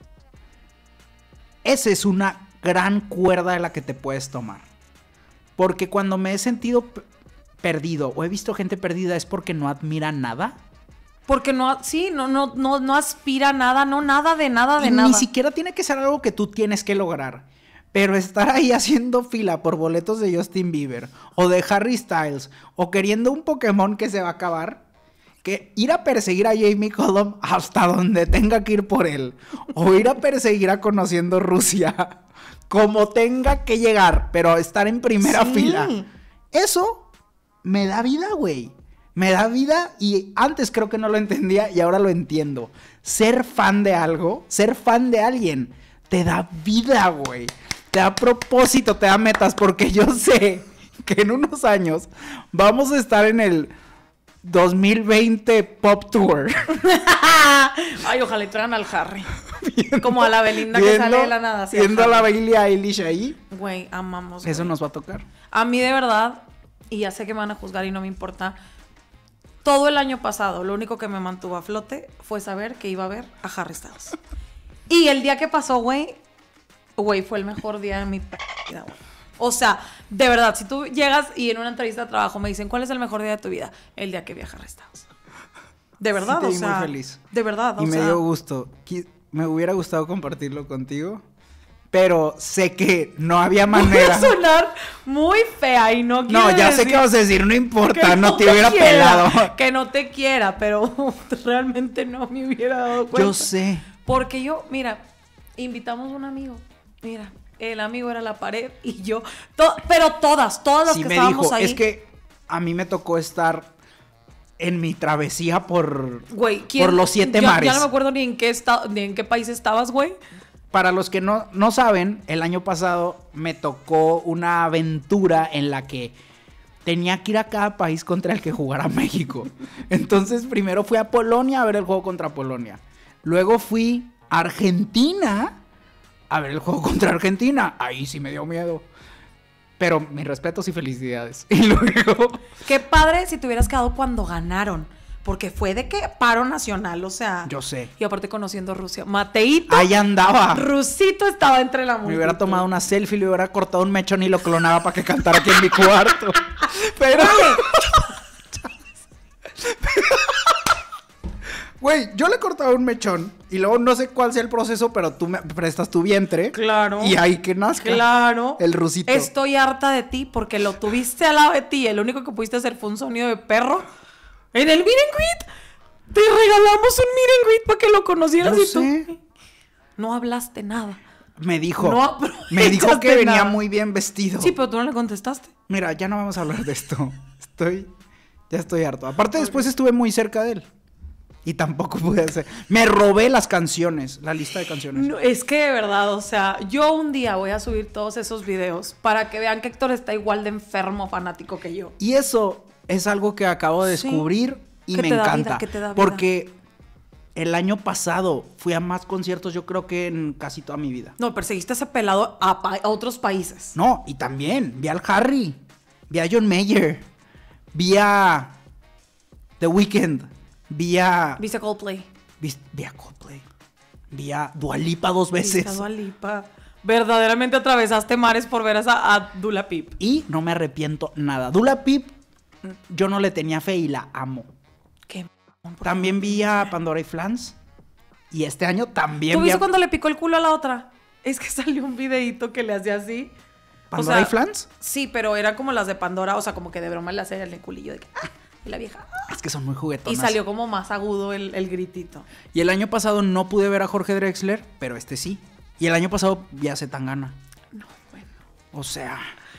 Esa es una gran cuerda de la que te puedes tomar. Porque cuando me he sentido p- perdido o he visto gente perdida es porque no admira nada. Porque no, sí, no, no, no, no aspira a nada, no, nada de nada de Y nada. ni siquiera tiene que ser algo que tú tienes que lograr. Pero estar ahí haciendo fila por boletos de Justin Bieber o de Harry Styles o queriendo un Pokémon que se va a acabar, que ir a perseguir a Jamie Cullum hasta donde tenga que ir por él o ir a perseguir a Conociendo Rusia como tenga que llegar, pero estar en primera Sí. fila. Eso me da vida, güey. Me da vida y antes creo que no lo entendía y ahora lo entiendo. Ser fan de algo, ser fan de alguien, te da vida, güey. Te da propósito, te da metas, porque yo sé que en unos años vamos a estar en el dos mil veinte Pop Tour. Ay, ojalá y traigan al Harry. Viendo- Como a la Belinda que sale de la nada. así, Viendo a Harry. la Billie Eilish ahí, Güey, amamos. eso güey. nos va a tocar. A mí de verdad, y ya sé que me van a juzgar y no me importa, todo el año pasado lo único que me mantuvo a flote fue saber que iba a ver a Harry Styles. Y el día que pasó, güey, güey, fue el mejor día de mi vida, güey. O sea, de verdad, si tú llegas y en una entrevista de trabajo me dicen, ¿cuál es el mejor día de tu vida? El día que vi a Harry Styles. De verdad, Sí te o vi sea. muy feliz. De verdad, o Y me sea. dio gusto. Qui- Me hubiera gustado compartirlo contigo, pero sé que no había Voy a manera. sonar muy fea y no quiero No, ya sé decir- qué vas a decir, no importa, que no te hubiera quiera, pelado. Que no te quiera, pero realmente no me hubiera dado cuenta. Yo sé. Porque yo, mira, invitamos a un amigo. Mira, el amigo era la pared y yo. to- pero todas, todas las Sí que me estábamos dijo, ahí. es que a mí me tocó estar en mi travesía por, Güey, ¿quién- por los siete ya, mares. Ya no me acuerdo ni en qué esta- ni en qué país estabas, güey. Para los que no, no saben, el año pasado me tocó una aventura en la que tenía que ir a cada país contra el que jugara México. Entonces primero fui a Polonia a ver el juego contra Polonia. Luego fui a Argentina a ver el juego contra Argentina. Ahí sí me dio miedo. Pero mis respetos y felicidades. Y luego... Qué padre si te hubieras quedado cuando ganaron. Porque fue de que paro nacional, o sea. Yo sé. Y aparte conociendo Rusia. Mateito. Ahí andaba. Rusito estaba entre la multitud. Me hubiera tomado una selfie, le hubiera cortado un mechón y lo clonaba para que cantara aquí en mi cuarto. Pero... Güey, yo le cortaba un mechón y luego no sé cuál sea el proceso, pero tú me prestas tu vientre. Claro. Y ahí que nazca. Claro. El rusito. Estoy harta de ti porque lo tuviste al lado de ti. El único que pudiste hacer fue un sonido de perro. En el meet and greet. Te regalamos un meet and greet para que lo conocieras Yo y tú. sé. No hablaste nada. Me dijo. No me dijo que aprovechaste venía nada. muy bien vestido. Sí, pero tú no le contestaste. Mira, ya no vamos a hablar de esto. Estoy. Ya estoy harto. Aparte, después estuve muy cerca de él. Y tampoco pude hacer. Me robé las canciones, la lista de canciones. No, es que de verdad, o sea, yo un día voy a subir todos esos videos para que vean que Héctor está igual de enfermo fanático que yo. Y eso es algo que acabo de Sí. descubrir y Que me te da encanta. vida, que te da vida. Porque el año pasado fui a más conciertos, yo creo que en casi toda mi vida. No, perseguiste a ese pelado a, pa- a otros países. No, y también vi al Harry, vi a John Mayer, vi a The Weeknd, vi a. Viste Coldplay. Vi, vi a Coldplay, vi a Dua Lipa dos Viste veces. a Dua Lipa. Verdaderamente atravesaste mares por ver a, esa- a Dula Pip. Y no me arrepiento nada. Dula Pip, yo no le tenía fe y la amo. Qué m- También vi a Pandora y Flans. Y este año también ¿Tú vi viste a cuando le picó el culo a la otra? Es que salió un videíto que le hacía así. Pandora y Flans. Sí, pero era como las de Pandora, o sea, como que de broma le hacía el culillo de que... ¡ah! Y la vieja... ¡ah! Es que son muy juguetonas. Y salió como más agudo el, el gritito. Y el año pasado no pude ver a Jorge Drexler, pero este sí. Y el año pasado vi a Zetangana. No, bueno. O sea,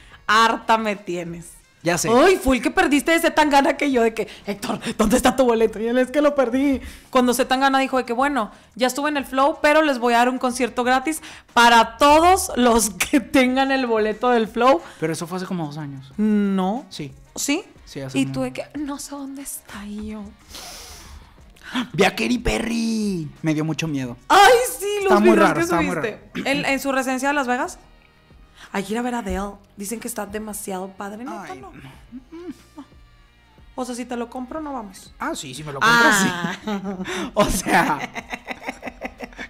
Harta me tienes. ya sé. Ay, fue el que perdiste ese tan gana que yo de que, Héctor, ¿dónde está tu boleto? Y él es que lo perdí. Cuando se tan gana dijo de que, bueno, ya estuve en el Flow, pero les voy a dar un concierto gratis para todos los que tengan el boleto del Flow. Pero eso fue hace como dos años. No. Sí. ¿Sí? Sí, hace Y un- tú de que, no sé dónde está y yo. Vi a Katy Perry. Me dio mucho miedo. Ay, sí, los Está muy videos raro, que está muy subiste. ¿En, en su residencia de Las Vegas? Hay que ir a ver a Adele. Dicen que está demasiado padre. ¿Neta? Ay, No. O sea, si te lo compro, no vamos. Ah, sí, sí me lo compré. Ah. Sí. O sea,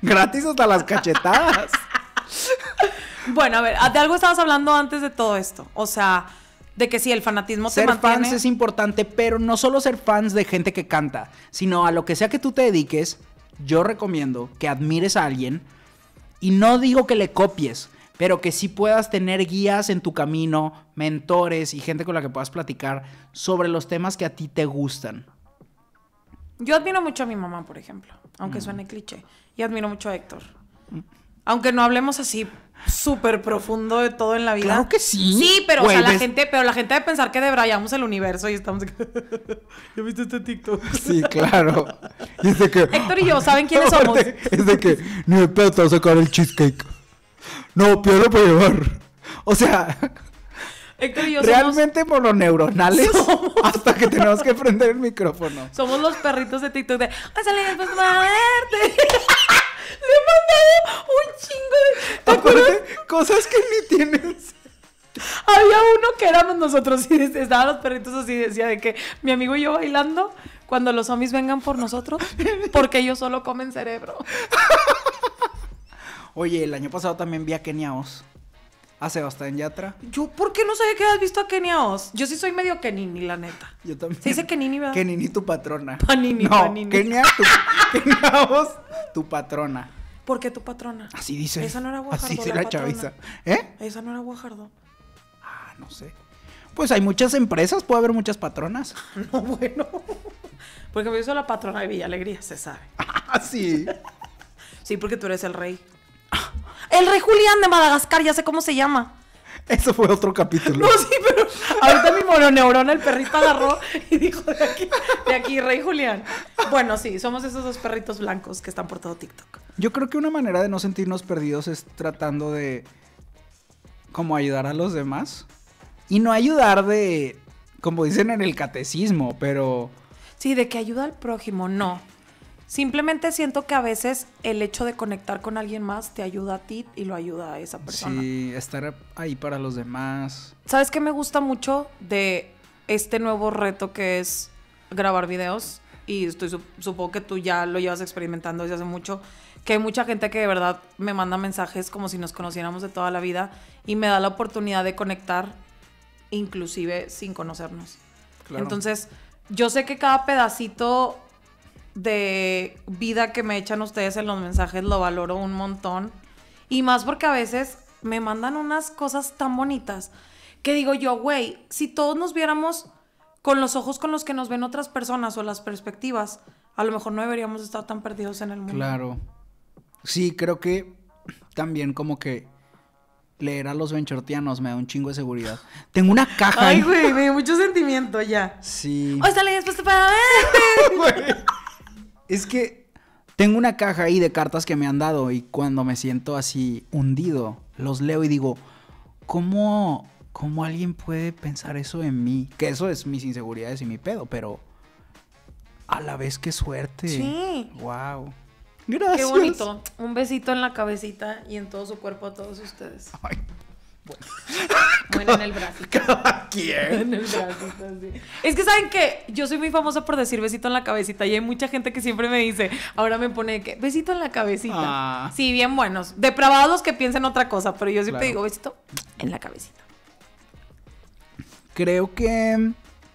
Gratis hasta las cachetadas. Bueno, a ver, de algo estabas hablando antes de todo esto. O sea, de que sí, el fanatismo ser te mantiene... fans es importante, pero no solo ser fans de gente que canta, sino a lo que sea que tú te dediques, yo recomiendo que admires a alguien, y no digo que le copies, pero que sí puedas tener guías en tu camino, mentores y gente con la que puedas platicar sobre los temas que a ti te gustan. Yo admiro mucho a mi mamá, por ejemplo, aunque mm. suene cliché, y admiro mucho a Héctor. Mm. Aunque no hablemos así súper profundo de todo en la vida. Claro que sí. Sí, pero Güey, o sea, la ves... gente, pero la gente debe pensar que debrayamos el universo y estamos... ¿Ya viste este TikTok? Sí, claro. Y es de que... Héctor y yo, ¿saben quiénes somos? Es de que ni de pedo te vas a sacar el cheesecake. No, pero lo puedo llevar. O sea... Héctor y yo realmente somos... mononeuronales somos... hasta que tenemos que prender el micrófono. Somos los perritos de TikTok de... ¡Ay, salí después para verte! Le he mandado un chingo de... ¿Te acuerdas? Cosas que ni tienes. Había uno que éramos nosotros y estaban los perritos así, decía de que mi amigo y yo bailando cuando los zombies vengan por nosotros, porque ellos solo comen cerebro. Oye, el año pasado también vi a Kenia Oz, a Sebastián Yatra. Yo, ¿por qué no sabía que habías visto a Kenia Oz? Yo sí soy medio Kenini, la neta. Yo también. Se dice Kenini, ¿verdad? Kenini, tu patrona. Panini, no, Panini. Kenia, tu, Kenia Oz, tu patrona. ¿Por qué tu patrona? Así dice. Esa no era Guajardo. Así dice la, la chaviza. patrona. ¿Eh? Esa no era Guajardo. Ah, no sé. Pues hay muchas empresas, puede haber muchas patronas. No, bueno. Porque yo soy la patrona de Villa Alegría, se sabe. Ah, sí. Sí, porque tú eres el rey. El rey Julián de Madagascar, ya sé cómo se llama. Eso fue otro capítulo. No, sí, pero ahorita mi mononeurona, el perrito agarró y dijo de aquí, de aquí, Rey Julián. Bueno, sí, somos esos dos perritos blancos que están por todo TikTok. Yo creo que una manera de no sentirnos perdidos es tratando de como ayudar a los demás. Y no ayudar de, como dicen en el catecismo, pero... Sí, de que ayuda al prójimo, no. Simplemente siento que a veces el hecho de conectar con alguien más te ayuda a ti y lo ayuda a esa persona. Sí, estar ahí para los demás. ¿Sabes qué me gusta mucho de este nuevo reto que es grabar videos? Y estoy supongo que tú ya lo llevas experimentando desde hace mucho. Que hay mucha gente que de verdad me manda mensajes como si nos conociéramos de toda la vida y me da la oportunidad de conectar inclusive sin conocernos. Claro. Entonces, yo sé que cada pedacito de vida que me echan ustedes en los mensajes lo valoro un montón. Y más porque a veces me mandan unas cosas tan bonitas que digo yo, güey, si todos nos viéramos con los ojos con los que nos ven otras personas o las perspectivas, a lo mejor no deberíamos estar tan perdidos en el mundo. Claro. Sí, creo que también como que leer a los benchortianos me da un chingo de seguridad. Tengo una caja. Ay, güey, me dio mucho sentimiento ya. Sí. Hoy sale después para verte. Es que tengo una caja ahí de cartas que me han dado y cuando me siento así hundido, los leo y digo, ¿cómo, cómo alguien puede pensar eso en mí? Que eso es mis inseguridades y mi pedo, pero a la vez qué suerte. Sí. Wow. Gracias. Qué bonito. Un besito en la cabecita y en todo su cuerpo a todos ustedes. Ay, bueno. Bueno, en el bracito. ¿Cada quien? En el bracito, sí. Es que saben que yo soy muy famosa por decir besito en la cabecita y hay mucha gente que siempre me dice, ahora me pone que besito en la cabecita. Ah. Sí, bien buenos. Depravados los que piensen otra cosa, pero yo siempre Claro. digo besito en la cabecita. Creo que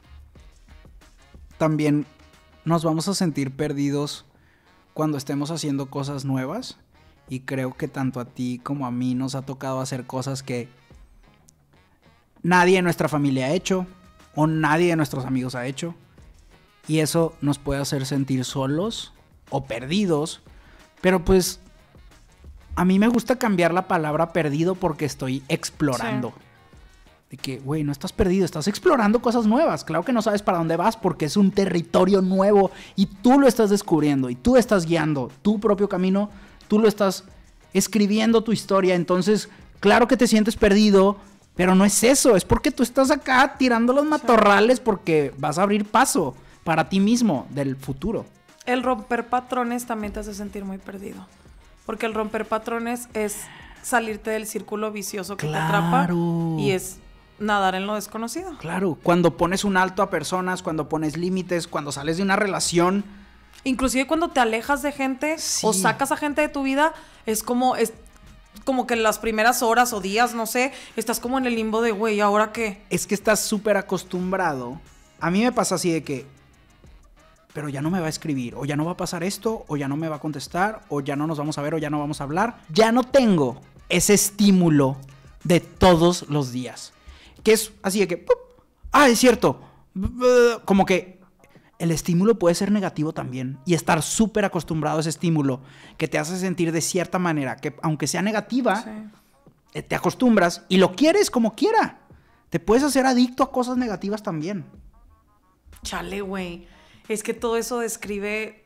también nos vamos a sentir perdidos cuando estemos haciendo cosas nuevas. Y creo que tanto a ti como a mí nos ha tocado hacer cosas que nadie en nuestra familia ha hecho o nadie de nuestros amigos ha hecho. Y eso nos puede hacer sentir solos o perdidos. Pero pues a mí me gusta cambiar la palabra perdido porque estoy explorando. Sí. De que, güey, no estás perdido, estás explorando cosas nuevas. Claro que no sabes para dónde vas porque es un territorio nuevo y tú lo estás descubriendo y tú estás guiando tu propio camino. Tú lo estás escribiendo tu historia, entonces claro que te sientes perdido, pero no es eso, es porque tú estás acá tirando los matorrales porque vas a abrir paso para ti mismo del futuro. El romper patrones también te hace sentir muy perdido, porque el romper patrones es salirte del círculo vicioso que claro. te atrapa y es nadar en lo desconocido. Claro, cuando pones un alto a personas, cuando pones límites, cuando sales de una relación Inclusive cuando te alejas de gente Sí. o sacas a gente de tu vida, es como, es como que las primeras horas o días, no sé, estás como en el limbo de, güey, ¿ahora qué? Es que estás súper acostumbrado. A mí me pasa así de que, pero ya no me va a escribir, o ya no va a pasar esto, o ya no me va a contestar, o ya no nos vamos a ver, o ya no vamos a hablar. Ya no tengo ese estímulo de todos los días. Que es así de que, ¡pup! Ah, es cierto. Como que el estímulo puede ser negativo también. Y estar súper acostumbrado a ese estímulo que te hace sentir de cierta manera, que aunque sea negativa, Sí. eh, te acostumbras y lo quieres como quiera. Te puedes hacer adicto a cosas negativas también. Chale, güey. Es que todo eso describe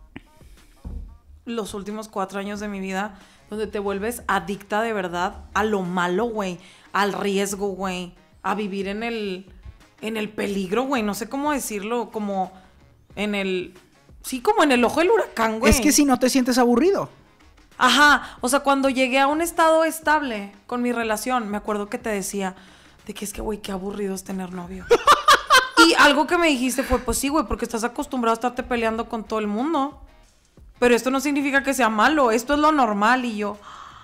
los últimos cuatro años de mi vida, donde te vuelves adicta de verdad a lo malo, güey. Al riesgo, güey. A vivir en el, en el peligro, güey. No sé cómo decirlo, como en el... Sí, como en el ojo del huracán, güey. Es que si no te sientes aburrido. Ajá, o sea, cuando llegué a un estado estable con mi relación, me acuerdo que te decía de que es que, güey, qué aburrido es tener novio. Y algo que me dijiste fue, pues sí, güey, porque estás acostumbrado a estarte peleando con todo el mundo. Pero esto no significa que sea malo, esto es lo normal. Y yo...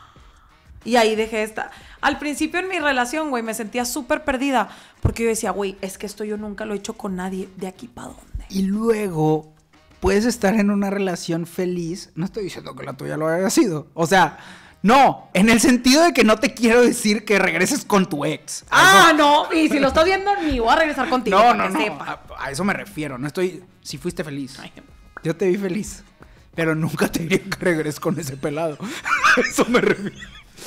Y ahí dejé esta. Al principio en mi relación, güey, me sentía súper perdida. Porque yo decía, güey, es que esto yo nunca lo he hecho con nadie. ¿De aquí para dónde? Y luego puedes estar en una relación feliz. No estoy diciendo que la tuya lo haya sido. O sea, no, en el sentido de que no te quiero decir que regreses con tu ex. Ah, Eso- no, y si lo estás viendo, ni voy a regresar contigo. No, para no, que no. sepa. A, a eso me refiero. No estoy. Si fuiste feliz. Ay, Yo te vi feliz. Pero nunca te diría que regreses con ese pelado. A eso me refiero.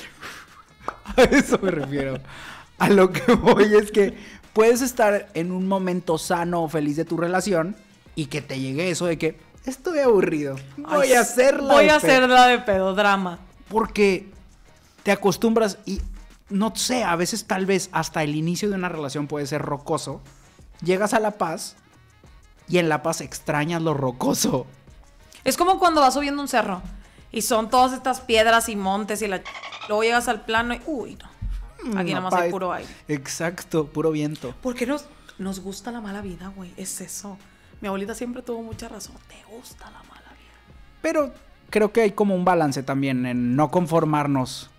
A eso me refiero. A lo que voy es que puedes estar en un momento sano o feliz de tu relación y que te llegue eso de que estoy aburrido. Voy Ay, a hacerla. Voy de a pedo. hacerla de pedo, drama. Porque te acostumbras y no sé, a veces tal vez hasta el inicio de una relación puede ser rocoso. Llegas a La Paz y en La Paz extrañas lo rocoso. Es como cuando vas subiendo un cerro y son todas estas piedras y montes y la... Luego llegas al plano y... Uy, no. Aquí nada más Papá, hay puro aire. Exacto, puro viento. ¿Por qué nos, nos gusta la mala vida, güey? Es eso. Mi abuelita siempre tuvo mucha razón. Te gusta la mala vida. Pero creo que hay como un balance también en no conformarnos.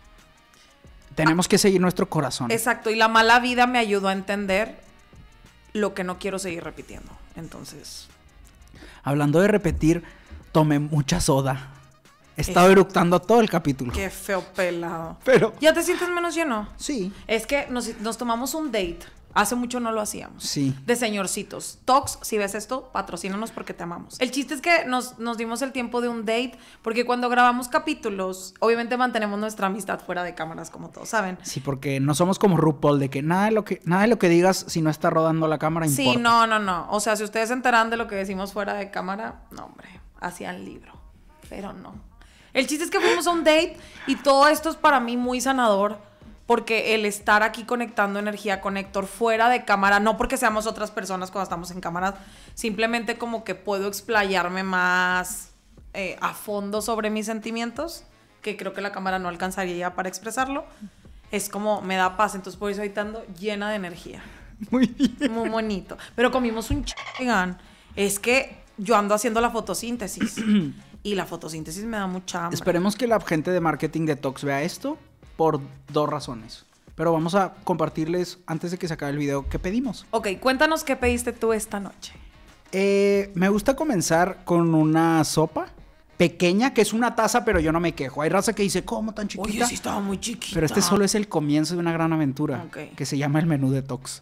Tenemos que seguir nuestro corazón. Exacto. Y la mala vida me ayudó a entender lo que no quiero seguir repitiendo. Entonces... Hablando de repetir, tomé mucha soda. He estado Es- eructando todo el capítulo. Qué feo pelado. Pero ¿Ya te sientes menos lleno? sí, Es que nos, nos tomamos un date. Hace mucho no lo hacíamos. sí. De señorcitos. Tox, si ves esto, patrocínanos porque te amamos. El chiste es que nos, nos dimos el tiempo de un date, porque cuando grabamos capítulos, obviamente mantenemos nuestra amistad fuera de cámaras, como todos saben. Sí, porque no somos como RuPaul, de que nada de lo que, nada de lo que digas si no está rodando la cámara importa. Sí, no, no, no. O sea, si ustedes se enteran de lo que decimos fuera de cámara, no, hombre, hacían libro. Pero no. El chiste es que fuimos a un date y todo esto es para mí muy sanador. Porque el estar aquí conectando energía con Héctor fuera de cámara, no porque seamos otras personas cuando estamos en cámaras, simplemente como que puedo explayarme más eh, a fondo sobre mis sentimientos, que creo que la cámara no alcanzaría para expresarlo. Es como, me da paz, entonces por eso ahorita ando llena de energía. Muy bien. Muy bonito. Pero comimos un chigan. Es que yo ando haciendo la fotosíntesis. Y la fotosíntesis me da mucha hambre. Esperemos que la gente de marketing de Tox vea esto por dos razones. Pero vamos a compartirles, antes de que se acabe el video, qué pedimos. Ok, cuéntanos qué pediste tú esta noche. Eh, me gusta comenzar con una sopa pequeña, que es una taza, pero yo no me quejo. Hay raza que dice, ¿cómo tan chiquita? Oye, sí estaba muy chiquita. Pero este solo es el comienzo de una gran aventura, Ok. que se llama el menú de Tox.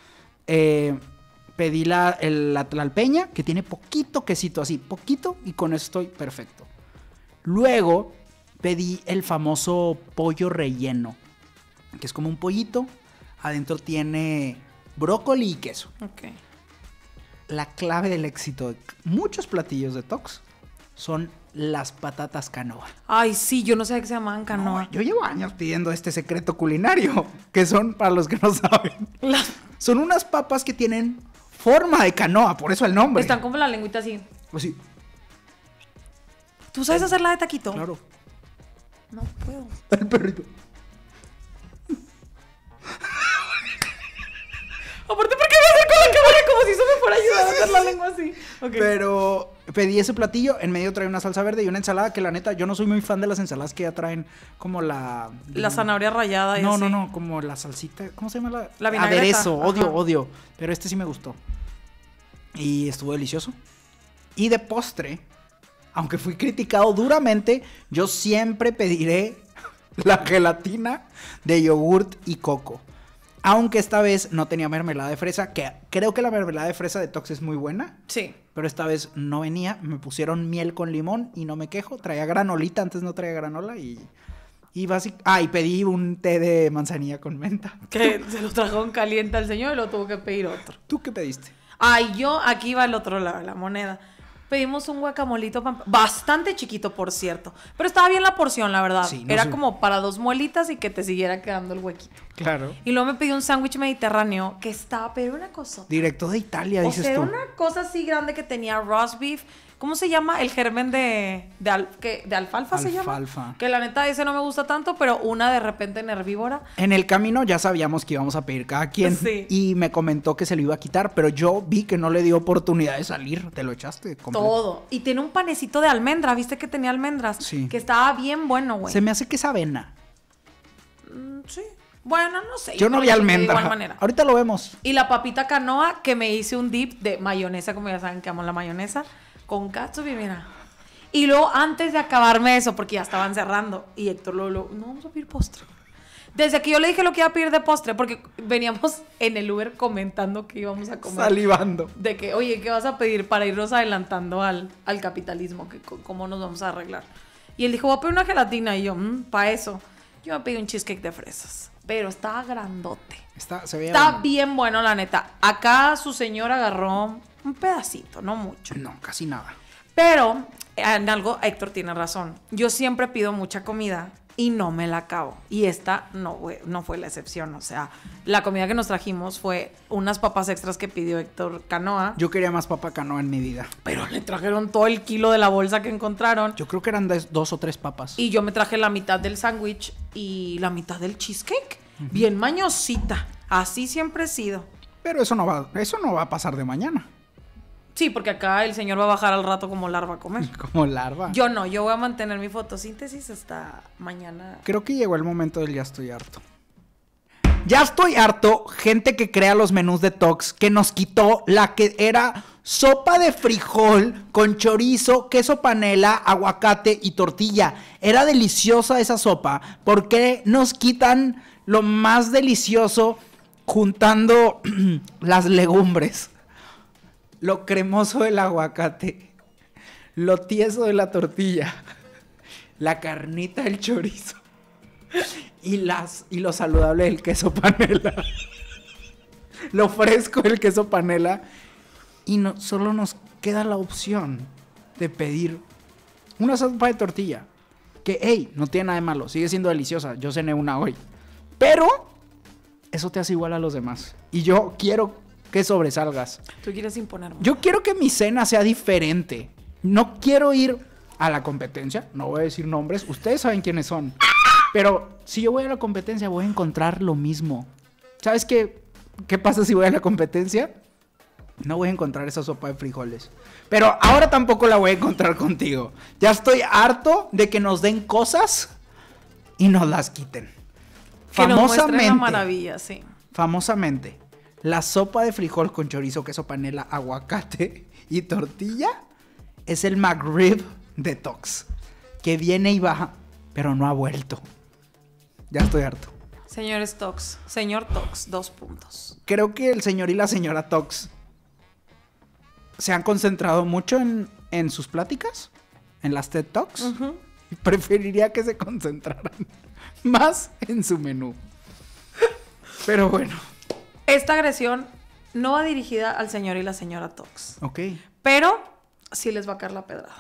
Eh, pedí la, el- la tlalpeña, que tiene poquito quesito, así, poquito, y con eso estoy perfecto. Luego pedí el famoso pollo relleno, que es como un pollito, adentro tiene brócoli y queso. Ok. La clave del éxito de muchos platillos de Tox son las patatas canoa. Ay, sí, yo no sabía que se llamaban canoa. No, yo llevo años pidiendo este secreto culinario, que son, para los que no saben, Las- son unas papas que tienen forma de canoa, por eso el nombre. Están como la lengüita así. Así, ¿Tú sabes hacerla de taquito? claro. No puedo. El perrito. Aparte, ¿por qué me hacer con la cámara como si eso me fuera a ayudar a hacer la lengua así? Ok. Pero pedí ese platillo, en medio trae una salsa verde y una ensalada que la neta, yo no soy muy fan de las ensaladas que ya traen como la... La zanahoria rallada y No, así. no, no, como la salsita, ¿cómo se llama la? La vinagreta. Aderezo, odio, Ajá. odio, pero este sí me gustó. Y estuvo delicioso. Y de postre, aunque fui criticado duramente, yo siempre pediré la gelatina de yogurt y coco. Aunque esta vez no tenía mermelada de fresa, que creo que la mermelada de fresa de Tox es muy buena. Sí. Pero esta vez no venía, me pusieron miel con limón y no me quejo. Traía granolita, antes no traía granola y... Y basic... Ah, y pedí un té de manzanilla con menta. Que se lo trajo en caliente al señor y lo tuvo que pedir otro. ¿Tú qué pediste? Ay, yo, aquí va el otro lado, la moneda. Pedimos un guacamolito pampa- bastante chiquito, por cierto. Pero estaba bien la porción, la verdad. Sí, no Era sé. como para dos muelitas y que te siguiera quedando el huequito. Claro. Y luego me pidió un sándwich mediterráneo que estaba, pero una cosa. Directo de Italia, O dices sea, tú. una cosa así grande que tenía roast beef. ¿Cómo se llama? El germen de, de, al- que- de alfalfa se llama. Alfalfa. Que la neta ese no me gusta tanto, pero una de repente en herbívora. En el camino ya sabíamos que íbamos a pedir cada quien. Sí. Y me comentó que se lo iba a quitar, pero yo vi que no le dio oportunidad de salir. Te lo echaste completo. Todo. Y tiene un panecito de almendra. ¿Viste que tenía almendras? Sí. Que estaba bien bueno, güey. Se me hace que es avena. Mm, sí. Bueno, no sé. Yo no me vi lo comí de almendra. igual manera. Ahorita lo vemos. Y la papita canoa, que me hice un dip de mayonesa, como ya saben que amo la mayonesa, con catsup y mira. Y luego, antes de acabarme eso, porque ya estaban cerrando, y Héctor luego, luego, no, vamos a pedir postre. Desde que yo le dije lo que iba a pedir de postre, porque veníamos en el Uber comentando que íbamos a comer. Salivando. De que, oye, ¿qué vas a pedir para irnos adelantando al, al capitalismo? Que, c- ¿Cómo nos vamos a arreglar? Y él dijo, voy a pedir una gelatina. Y yo, mmm, para eso. Yo me pedí un cheesecake de fresas. Pero estaba grandote. Está, se veía Está bueno. bien bueno, la neta. Acá su señor agarró un pedacito, no mucho. No, casi nada. Pero en algo Héctor tiene razón. Yo siempre pido mucha comida y no me la acabo. Y esta no, fue- no fue la excepción. O sea, la comida que nos trajimos fue unas papas extras que pidió Héctor Canoa. Yo quería más papa canoa en mi vida. Pero le trajeron todo el kilo de la bolsa que encontraron. Yo creo que eran de- dos o tres papas. Y yo me traje la mitad del sándwich y la mitad del cheesecake. Bien mañosita. Así siempre he sido. Pero eso no va, eso no va a pasar de mañana. Sí, porque acá el señor va a bajar al rato como larva a comer. Como larva. Yo no, yo voy a mantener mi fotosíntesis hasta mañana. Creo que llegó el momento del ya estoy harto. Ya estoy harto, gente que crea los menús de Tox, que nos quitó la que era sopa de frijol con chorizo, queso panela, aguacate y tortilla. Era deliciosa esa sopa. ¿Por qué nos quitan lo más delicioso juntando las legumbres? Lo cremoso del aguacate, lo tieso de la tortilla, la carnita del chorizo. Y, las, y lo saludable del queso panela. Lo fresco del queso panela. Y no, solo nos queda la opción de pedir una sopa de tortilla. Que, hey, no tiene nada de malo. Sigue siendo deliciosa. Yo cené una hoy. Pero eso te hace igual a los demás. Y yo quiero que sobresalgas. Tú quieres imponerme. Yo quiero que mi cena sea diferente. No quiero ir a la competencia. No voy a decir nombres. Ustedes saben quiénes son. Pero si yo voy a la competencia, voy a encontrar lo mismo. ¿Sabes qué? ¿Qué pasa si voy a la competencia? No voy a encontrar esa sopa de frijoles. Pero ahora tampoco la voy a encontrar contigo. Ya estoy harto de que nos den cosas y nos las quiten. Que nos muestren Famosamente, la maravilla, sí. famosamente, la sopa de frijol con chorizo, queso panela, aguacate y tortilla es el McRib de Tox. Que viene y baja, pero no ha vuelto. Ya estoy harto. Señores Tox, señor Tox, dos puntos. Creo que el señor y la señora Tox se han concentrado mucho en, en sus pláticas, en las TED Talks. Ujú. Y preferiría que se concentraran más en su menú. Pero bueno, Esta agresión no va dirigida al señor y la señora Tox. ok. Pero sí les va a caer la pedrada.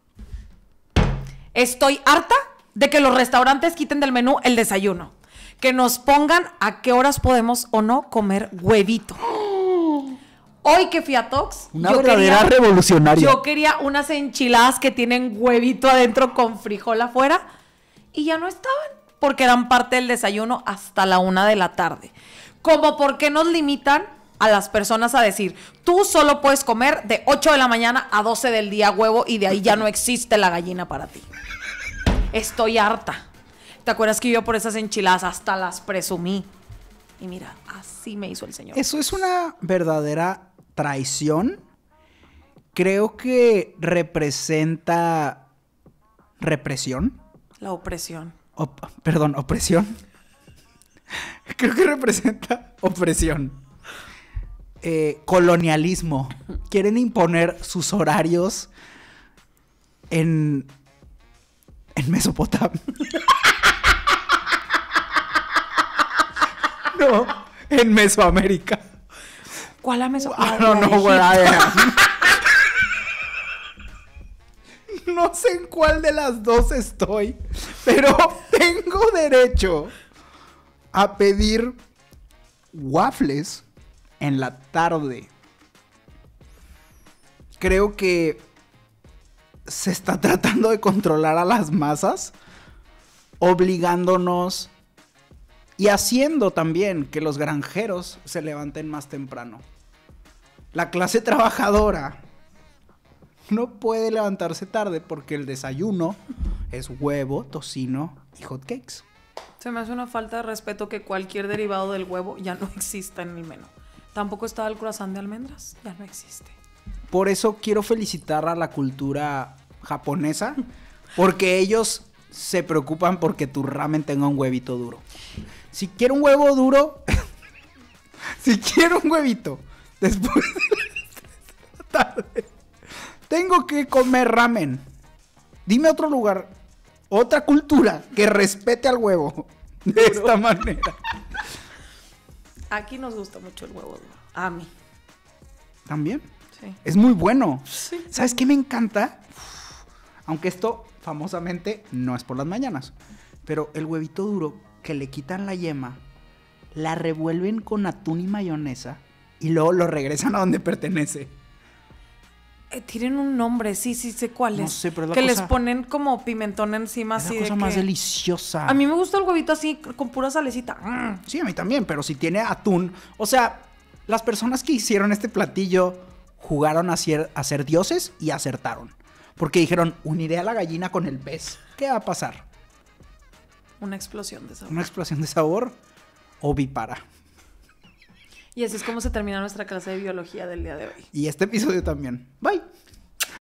Estoy harta de que los restaurantes quiten del menú el desayuno. Que nos pongan a qué horas podemos o no comer huevito. Hoy que fui a Tox, Una yo verdadera quería, revolucionaria. yo quería unas enchiladas que tienen huevito adentro con frijol afuera. Y ya no estaban, porque eran parte del desayuno hasta la una de la tarde. Como por qué nos limitan a las personas a decir, tú solo puedes comer de ocho de la mañana a doce del día huevo y de ahí ya no existe la gallina para ti. Estoy harta. ¿Te acuerdas que yo por esas enchiladas hasta las presumí? Y mira, así me hizo el Señor. Eso es una verdadera traición. Creo que representa represión. La opresión. Op- perdón, opresión. Creo que representa opresión. Eh, colonialismo. Quieren imponer sus horarios en, en Mesopotamia. No, en Mesoamérica. ¿Cuál la Mesopotamia? Ah, no, no, güey. No sé en cuál de las dos estoy, pero tengo derecho a pedir waffles en la tarde. Creo que se está tratando de controlar a las masas, obligándonos y haciendo también que los granjeros se levanten más temprano. La clase trabajadora no puede levantarse tarde porque el desayuno es huevo, tocino y hotcakes. Se me hace una falta de respeto que cualquier derivado del huevo ya no exista en el menú. Tampoco está el croissant de almendras, ya no existe. Por eso quiero felicitar a la cultura japonesa, porque ellos se preocupan porque tu ramen tenga un huevito duro. Si quiero un huevo duro, si quiero un huevito después de la tarde, tengo que comer ramen. Dime otro lugar, otra cultura que respete al huevo de esta manera. Aquí nos gusta mucho el huevo duro. A mí. También. Sí. Es muy bueno. Sí. ¿Sabes qué me encanta? Aunque esto famosamente no es por las mañanas, pero el huevito duro que le quitan la yema, la revuelven con atún y mayonesa y luego lo regresan a donde pertenece. Eh, tienen un nombre, sí, sí sé cuál es. No sé, pero es la que cosa- les ponen como pimentón encima, Es así la de cosa más que... deliciosa. A mí me gusta el huevito así, con pura salecita. Mm. Sí, a mí también, pero si tiene atún... O sea, las personas que hicieron este platillo jugaron a ser, a ser dioses y acertaron. Porque dijeron, uniré a la gallina con el pez. ¿Qué va a pasar? Una explosión de sabor. ¿Una explosión de sabor? Ovípara. Y así es como se termina nuestra clase de biología del día de hoy. Y este episodio también. Bye.